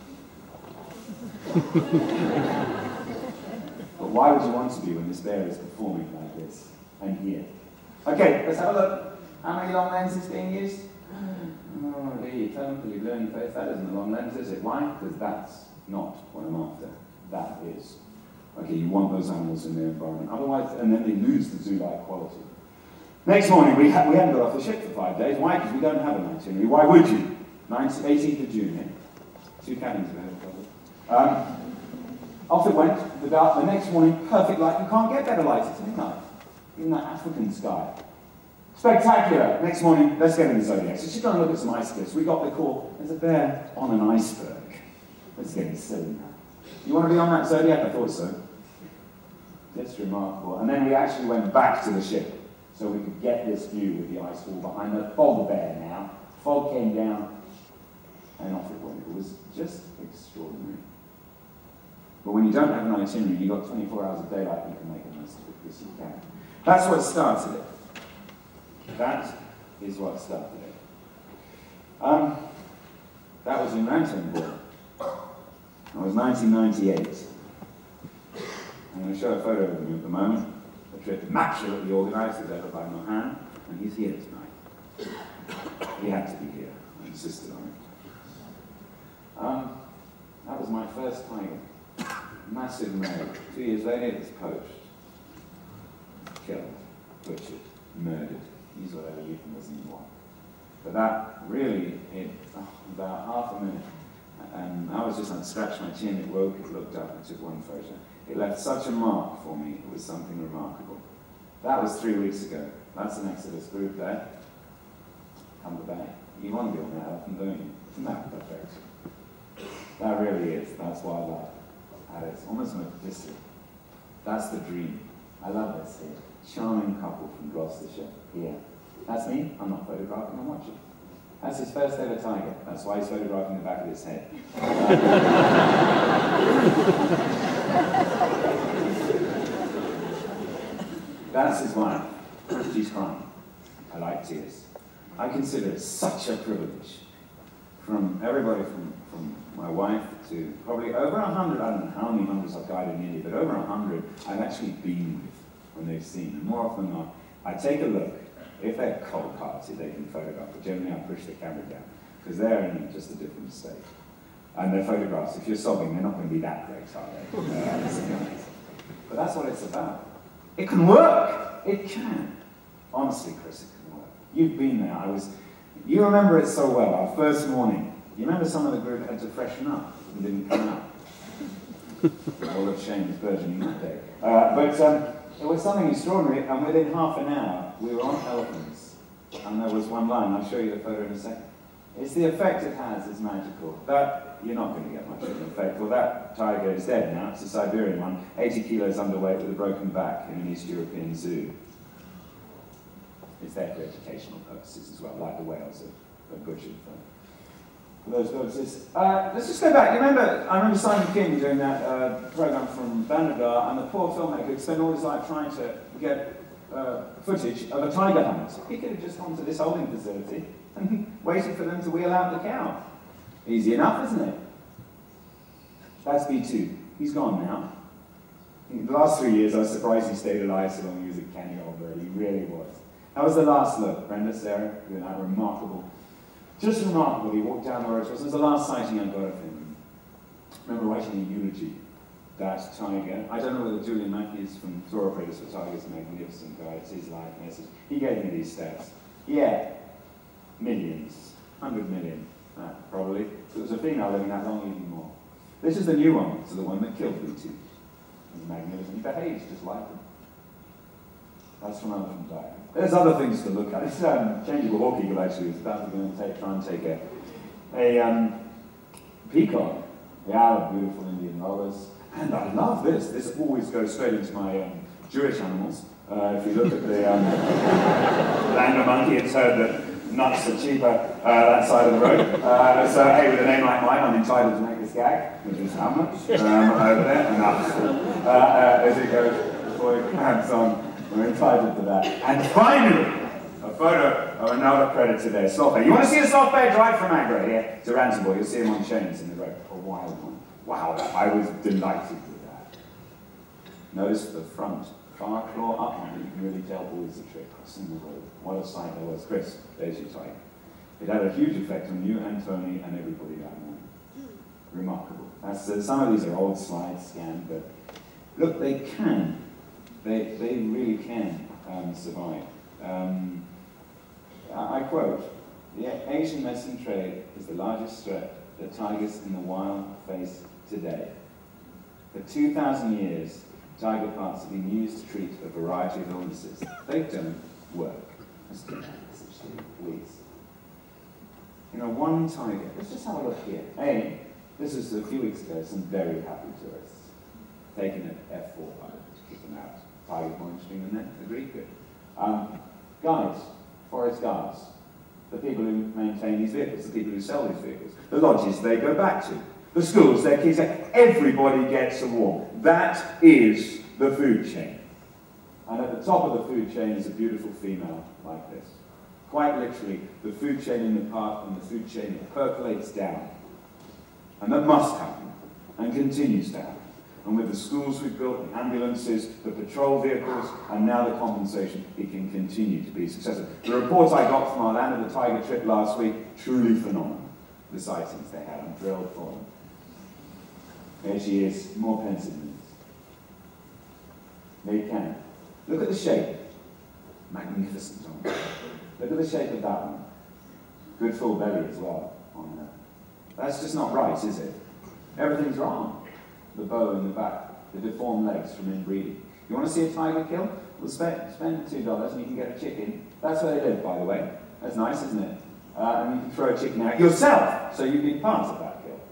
But why would you want to be when this bear is performing like this? And here. Okay, let's have a look. How many long lenses being used? Oh, the totally blue in your face. That isn't a long lens, is it? Why? Because that's not what I'm after. That is. Okay, you want those animals in their environment. Otherwise, and then they lose the zoo-like quality. Next morning, we hadn't got off the ship for 5 days. Why? Because we don't have an itinerary. Why would you? 18th of June, yeah? 2 cabins ahead of us. Off it went. The next morning, perfect light. You can't get better light. It's midnight. In that African sky. Spectacular. Next morning, let's get in the Zodiac. So she's going to look at some ice cliffs. We got the call. There's a bear on an iceberg. Let's get silly now. You want to be on that Zodiac? I thought so. It's remarkable. And then we actually went back to the ship so we could get this view with the ice wall behind the fog bear now. Fog came down and off it went. It was just extraordinary. But when you don't have an itinerary, you've got 24 hours of daylight, you can make the most of it because you can. That's what started it. That is what started it. That was in Rantonburg. It was 1998. I'm going to show a photo of him at the moment. The trip immaculately organised as ever by Mohan, and he's here tonight. He had to be here. I insisted on it. That was my first tiger. Massive male. 2 years later, it was poached. Killed. Butchered. Murdered. Use whatever euphemism you want. But that really, about half a minute. And I was just on scratch my chin, it woke, it looked up, and took one photo. It left such a mark for me, it was something remarkable. That was 3 weeks ago. That's an Exodus group there. Come to Bay. You want to be on that often, don't you? Isn't that perfect? That really is. That's wildlife. That is almost majestic. That's the dream. I love this here. Charming couple from Gloucestershire. Here. That's me. I'm not photographing, I'm watching. That's his first ever tiger. That's why he's photographing the back of his head. That's his wife. She's crying. I like tears. I consider it such a privilege. From everybody from my wife to probably over 100, I don't know how many hundreds I've guided in India, but over 100 I've actually been with when they've seen. And more often than not, I take a look. If they're cold-hearted, they can photograph, but generally I push the camera down, because they're in just a different state. And their photographs, if you're sobbing, they're not going to be that great, are they? But that's what it's about. It can work! It can. Honestly, Chris, it can work. You've been there. You remember it so well, our first morning. You remember some of the group had to freshen up and didn't come out. All of shame is burgeoning that day. It was something extraordinary, and within half an hour, we were on elephants, and there was one line. I'll show you the photo in a second. It's the effect it has is magical. That, you're not going to get much of an effect. Well, that tiger is dead now. It's a Siberian one, 80 kilos underweight with a broken back in an East European zoo. It's there for educational purposes as well, like the whales are butchered for those purposes. Let's just go back. I remember Simon King doing that program from Bandar, and the poor filmmaker had spent all his life trying to get footage of a tiger hunt. He could have just gone to this holding facility and waited for them to wheel out the cow. Easy enough, isn't it? That's B2. He's gone now. In the last 3 years, I was surprised he stayed alive so long. He was a canny old bird. He really was. That was the last look. Brenda, Sarah, doing that remarkable. Just remarkable. He walked down the road. It was the last sighting I got of him. I remember writing a eulogy that tiger. I don't know whether Julian Matthews from Thoroughbreds for Tigers, a magnificent guy, it's his life message. He gave me these stats. Yeah, millions, 100 million, probably. If it was a female living that long, even more. This is the new one, so the one that killed B2. He's magnificent. He behaves just like them. That's from Elephant Tiger. There's other things to look at. It's changeable hawk eagle, actually. It's about to go and try and take a peacock. Yeah, beautiful Indian rollers. And I love this. This always goes straight into my Jewish animals. If you look at the Langer monkey, it's heard that nuts are cheaper that side of the road. So, hey, with a name like mine, I'm entitled to make this gag, which is how much? Over there, enough. As it goes, before it grabs on, we're entitled to that. And finally, a photo of another predator there, sloth bear. You want to see a sloth bear drive from Agra? Yeah, it's a ransom boy. You'll see him on chains in the road. A wild one. Wow, I was delighted with that. Notice the front. Far claw up on it, you can really tell boys the trick, crossing the road. What a sight there was. Chris, there's your tiger. It had a huge effect on you and Tony and everybody down there. Remarkable. Some of these are old slides scanned, but look, they can. They really can survive. I quote, the Asian medicine trade is the largest threat that tigers in the wild face today. For 2,000 years, tiger parts have been used to treat a variety of illnesses. They don't work. Let's get that message to you, please. You know, one tiger, let's just have a look here. Hey, this is a few weeks ago, some very happy tourists taking an F4 pilot to keep them out. Tiger monitoring and then agreed good. Guides, forest guards, the people who maintain these vehicles, the people who sell these vehicles, the lodges they go back to, the schools, their kids, everybody gets a warm. That is the food chain. And at the top of the food chain is a beautiful female like this. Quite literally, the food chain in the park and the food chain that percolates down. And that must happen, and continues to happen. And with the schools we've built, the ambulances, the patrol vehicles, and now the compensation, it can continue to be successful. The reports I got from our Land of the Tiger trip last week, truly phenomenal. The sightings they had, I'm thrilled for them. There she is, more pensive than this. They can. Look at the shape. Magnificent on her. Look at the shape of that one. Good full belly as well on her. That's just not right, is it? Everything's wrong. The bow in the back, the deformed legs from inbreeding. You want to see a tiger kill? Well, spend $2 and you can get a chicken. That's where they live, by the way. That's nice, isn't it? And you can throw a chicken out yourself, so you've been part of that kill.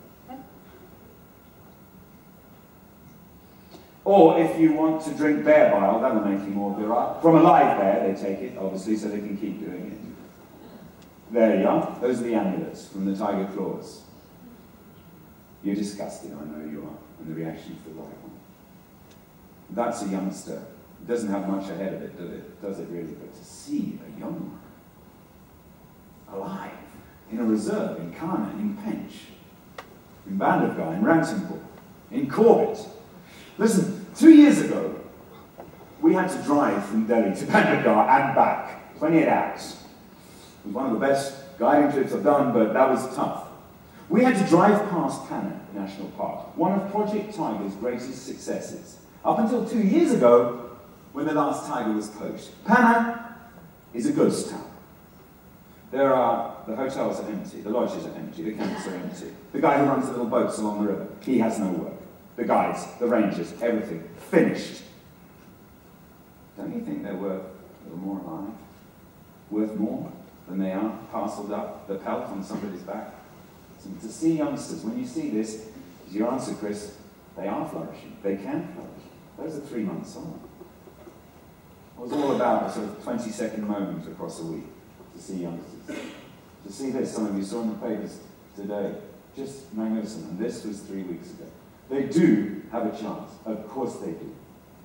Or if you want to drink bear bile, that'll make you more virile. From a live bear, they take it, obviously, so they can keep doing it. There you are. Those are the amulets from the tiger claws. You're disgusted, I know you are. And the reaction's the right one. That's a youngster. It doesn't have much ahead of it, does it really? But to see a young one, alive, in a reserve, in Karna, in Pench, in Bandhavgarh, in Ranthambore, in Corbett. Listen, 2 years ago, we had to drive from Delhi to Bandhavgarh and back, 28 hours. It was one of the best guiding trips I've done, but that was tough. We had to drive past Panna National Park, one of Project Tiger's greatest successes, up until 2 years ago, when the last tiger was poached. Panna is a ghost town. The hotels are empty, the lodges are empty, the camps are empty. The guy who runs the little boats along the river, he has no work. The guides, the rangers, everything, finished. Don't you think they're worth a little more alive? Worth more than they are parceled up, the pelt on somebody's back? To see youngsters, when you see this, is your answer, Chris, they are flourishing. They can flourish. Those are 3 months on. It was all about a sort of 20-second moment across a week to see youngsters. To see this, some of you saw in the papers today, just magnificent. And this was 3 weeks ago. They do have a chance. Of course they do.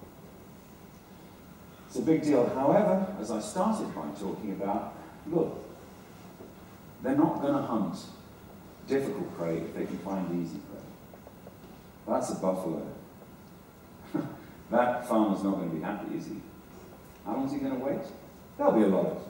It's a big deal. However, as I started by talking about, look, they're not going to hunt difficult prey if they can find easy prey. That's a buffalo. That farmer's not going to be happy, is he? How long is he going to wait? There'll be a lot of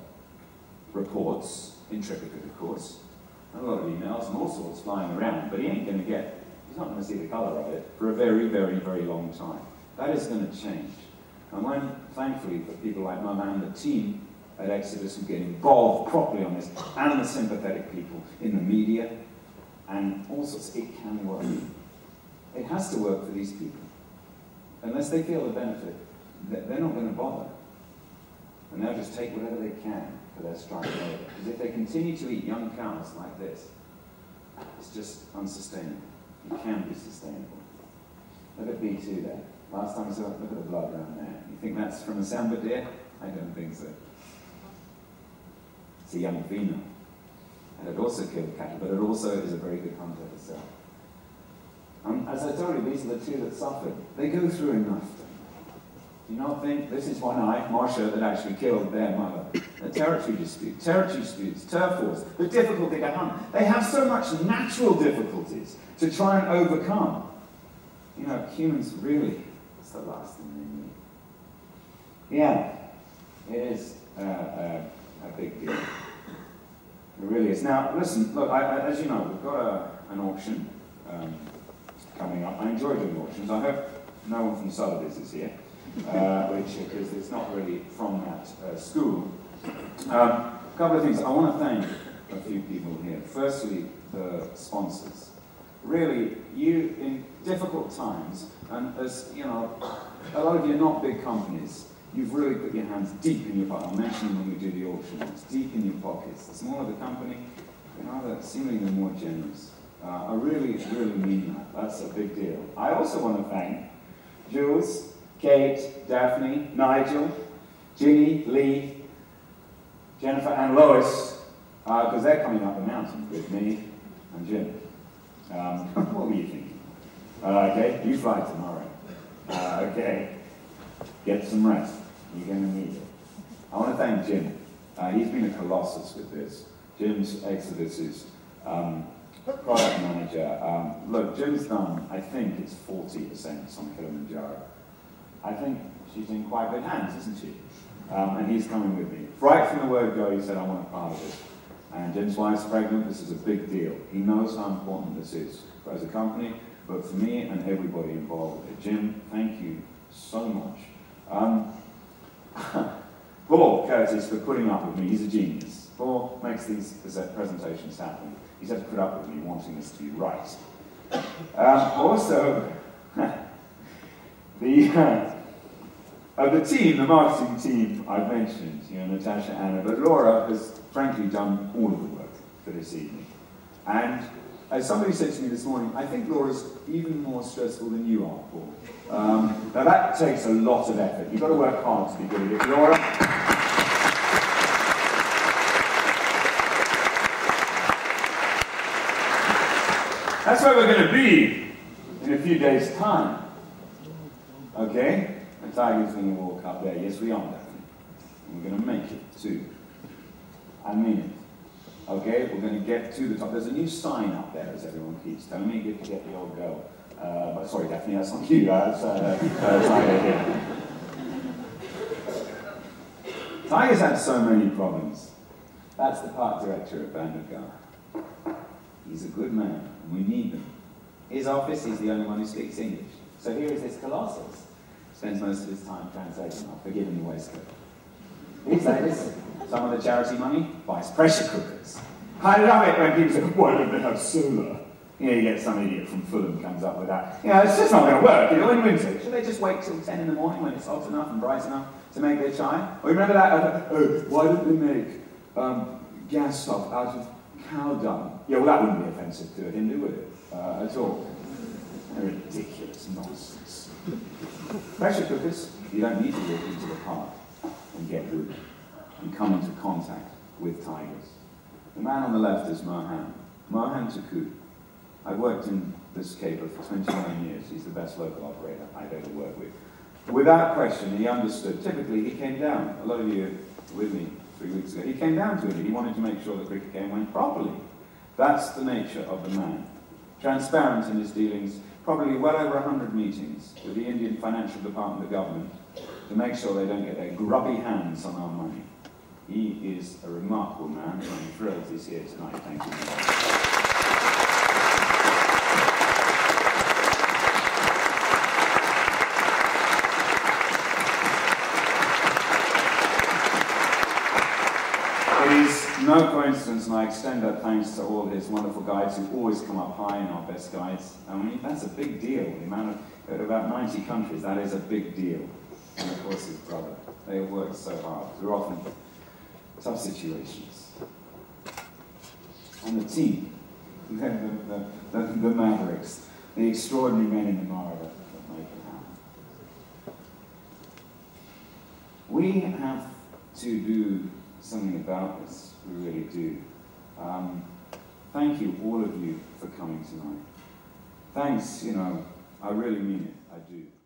reports, in triplicate of course, and a lot of emails and all sorts flying around, but he ain't going to get, he's He's not going to see the colour of it for a very, very, very long time. That is going to change. And when, thankfully, for people like Mama and the team at Exodus who get involved properly on this, and the sympathetic people in the media, and all sorts, it can work. It has to work for these people. Unless they feel the benefit, they're not going to bother. And they'll just take whatever they can for their strike labour. Because if they continue to eat young cows like this, it's just unsustainable. It can be sustainable. Look at B2 there. Last time I saw it, look at the blood around there. You think that's from a Samba deer? I don't think so. It's a young female. And it also killed cattle, but it also is a very good hunter herself. As I told you, these are the two that suffered. They go through enough. Do you not think this is one Marsha, that actually killed their mother? A territory dispute, turf wars, the difficulty to hunt. They have so much natural difficulties to try and overcome. You know, humans really, it's the last thing they need. Yeah, it is a big deal. It really is. Now, listen, look, as you know, we've got an auction coming up. I enjoy doing auctions. I hope no one from Sotheby's is here, because it's not really from that school. A couple of things. I want to thank a few people here. Firstly, the sponsors. Really, you, in difficult times, and as you know, a lot of you are not big companies, you've really put your hands deep in your pocket. I mentioned when we do the auctions, deep in your pockets. The smaller the company, you know, they're seemingly more generous. I really, really mean that. That's a big deal. I also want to thank Jules, Kate, Daphne, Nigel, Ginny, Lee, Jennifer, and Lois, because they're coming up the mountain with me and Jim. What were you thinking? Okay, you fly tomorrow. Okay, get some rest. You're going to need it. I want to thank Jim. He's been a colossus with this. Jim's Exodus is product manager. Look, Jim's done, I think it's 40% on Kilimanjaro. I think she's in quite good hands, isn't she? And he's coming with me. Right from the word go, he said, I want a part of this. And Jim's wife's pregnant, this is a big deal. He knows how important this is for as a company, but for me and everybody involved with it. Jim, thank you so much. Paul Curtis for putting up with me, he's a genius. Paul makes these presentations happen. He's had to put up with me wanting this to be right. Also, the team, the marketing team I've mentioned, you know, Natasha, Anna, but Laura has frankly done all of the work for this evening. And as somebody said to me this morning, I think Laura's even more stressful than you are, Paul. Now that takes a lot of effort. You've got to work hard to be good at it, Laura. That's where we're going to be in a few days' time. Okay? The tiger's going to walk up there. Yes, we are, definitely. And we're going to make it, too. I mean it. Okay? We're going to get to the top. There's a new sign up there, as everyone keeps telling me. Good to get the old girl. But sorry, Daphne, that's not you. Tiger's had so many problems. That's the park director at Bandar. He's a good man, and we need them. His office, he's the only one who speaks English. So here is this colossus. Spends most of his time translating. I'll forgive him the waistcoat. These days, some of the charity money buys pressure cookers. I love it when people say, why don't they have solar? You know, you get some idiot from Fulham comes up with that. You know, it's just not going to work, you know, in winter. Should they just wait till 10 in the morning when it's hot enough and bright enough to make their chai? Or remember that? Why don't they make gas stuff out of cow dung? Yeah, well, that wouldn't be offensive to a Hindu, would it? At all. They're ridiculous nonsense. Pressure cookers, you don't need to walk into the park and get wood and come into contact with tigers. The man on the left is Mohan Takud. I've worked in this caper for 29 years. He's the best local operator I've ever worked with. Without question, he understood. Typically, he came down. A lot of you were with me 3 weeks ago. He came down to it. He wanted to make sure the cricket game went properly. That's the nature of the man. Transparent in his dealings, probably well over 100 meetings with the Indian Financial Department of Government to make sure they don't get their grubby hands on our money. He is a remarkable man, and I'm thrilled he's here tonight. Thank you. no coincidence, and I extend that thanks to all his wonderful guides who always come up high in our best guides. I mean, that's a big deal. The amount of, about 90 countries, that is a big deal. And of course his brother. They have worked so hard. They're often tough situations. And the team, the Mavericks, the extraordinary men in the Mara that make it happen. We have to do something about this, we really do. Thank you, all of you, for coming tonight. Thanks, I really mean it, I do.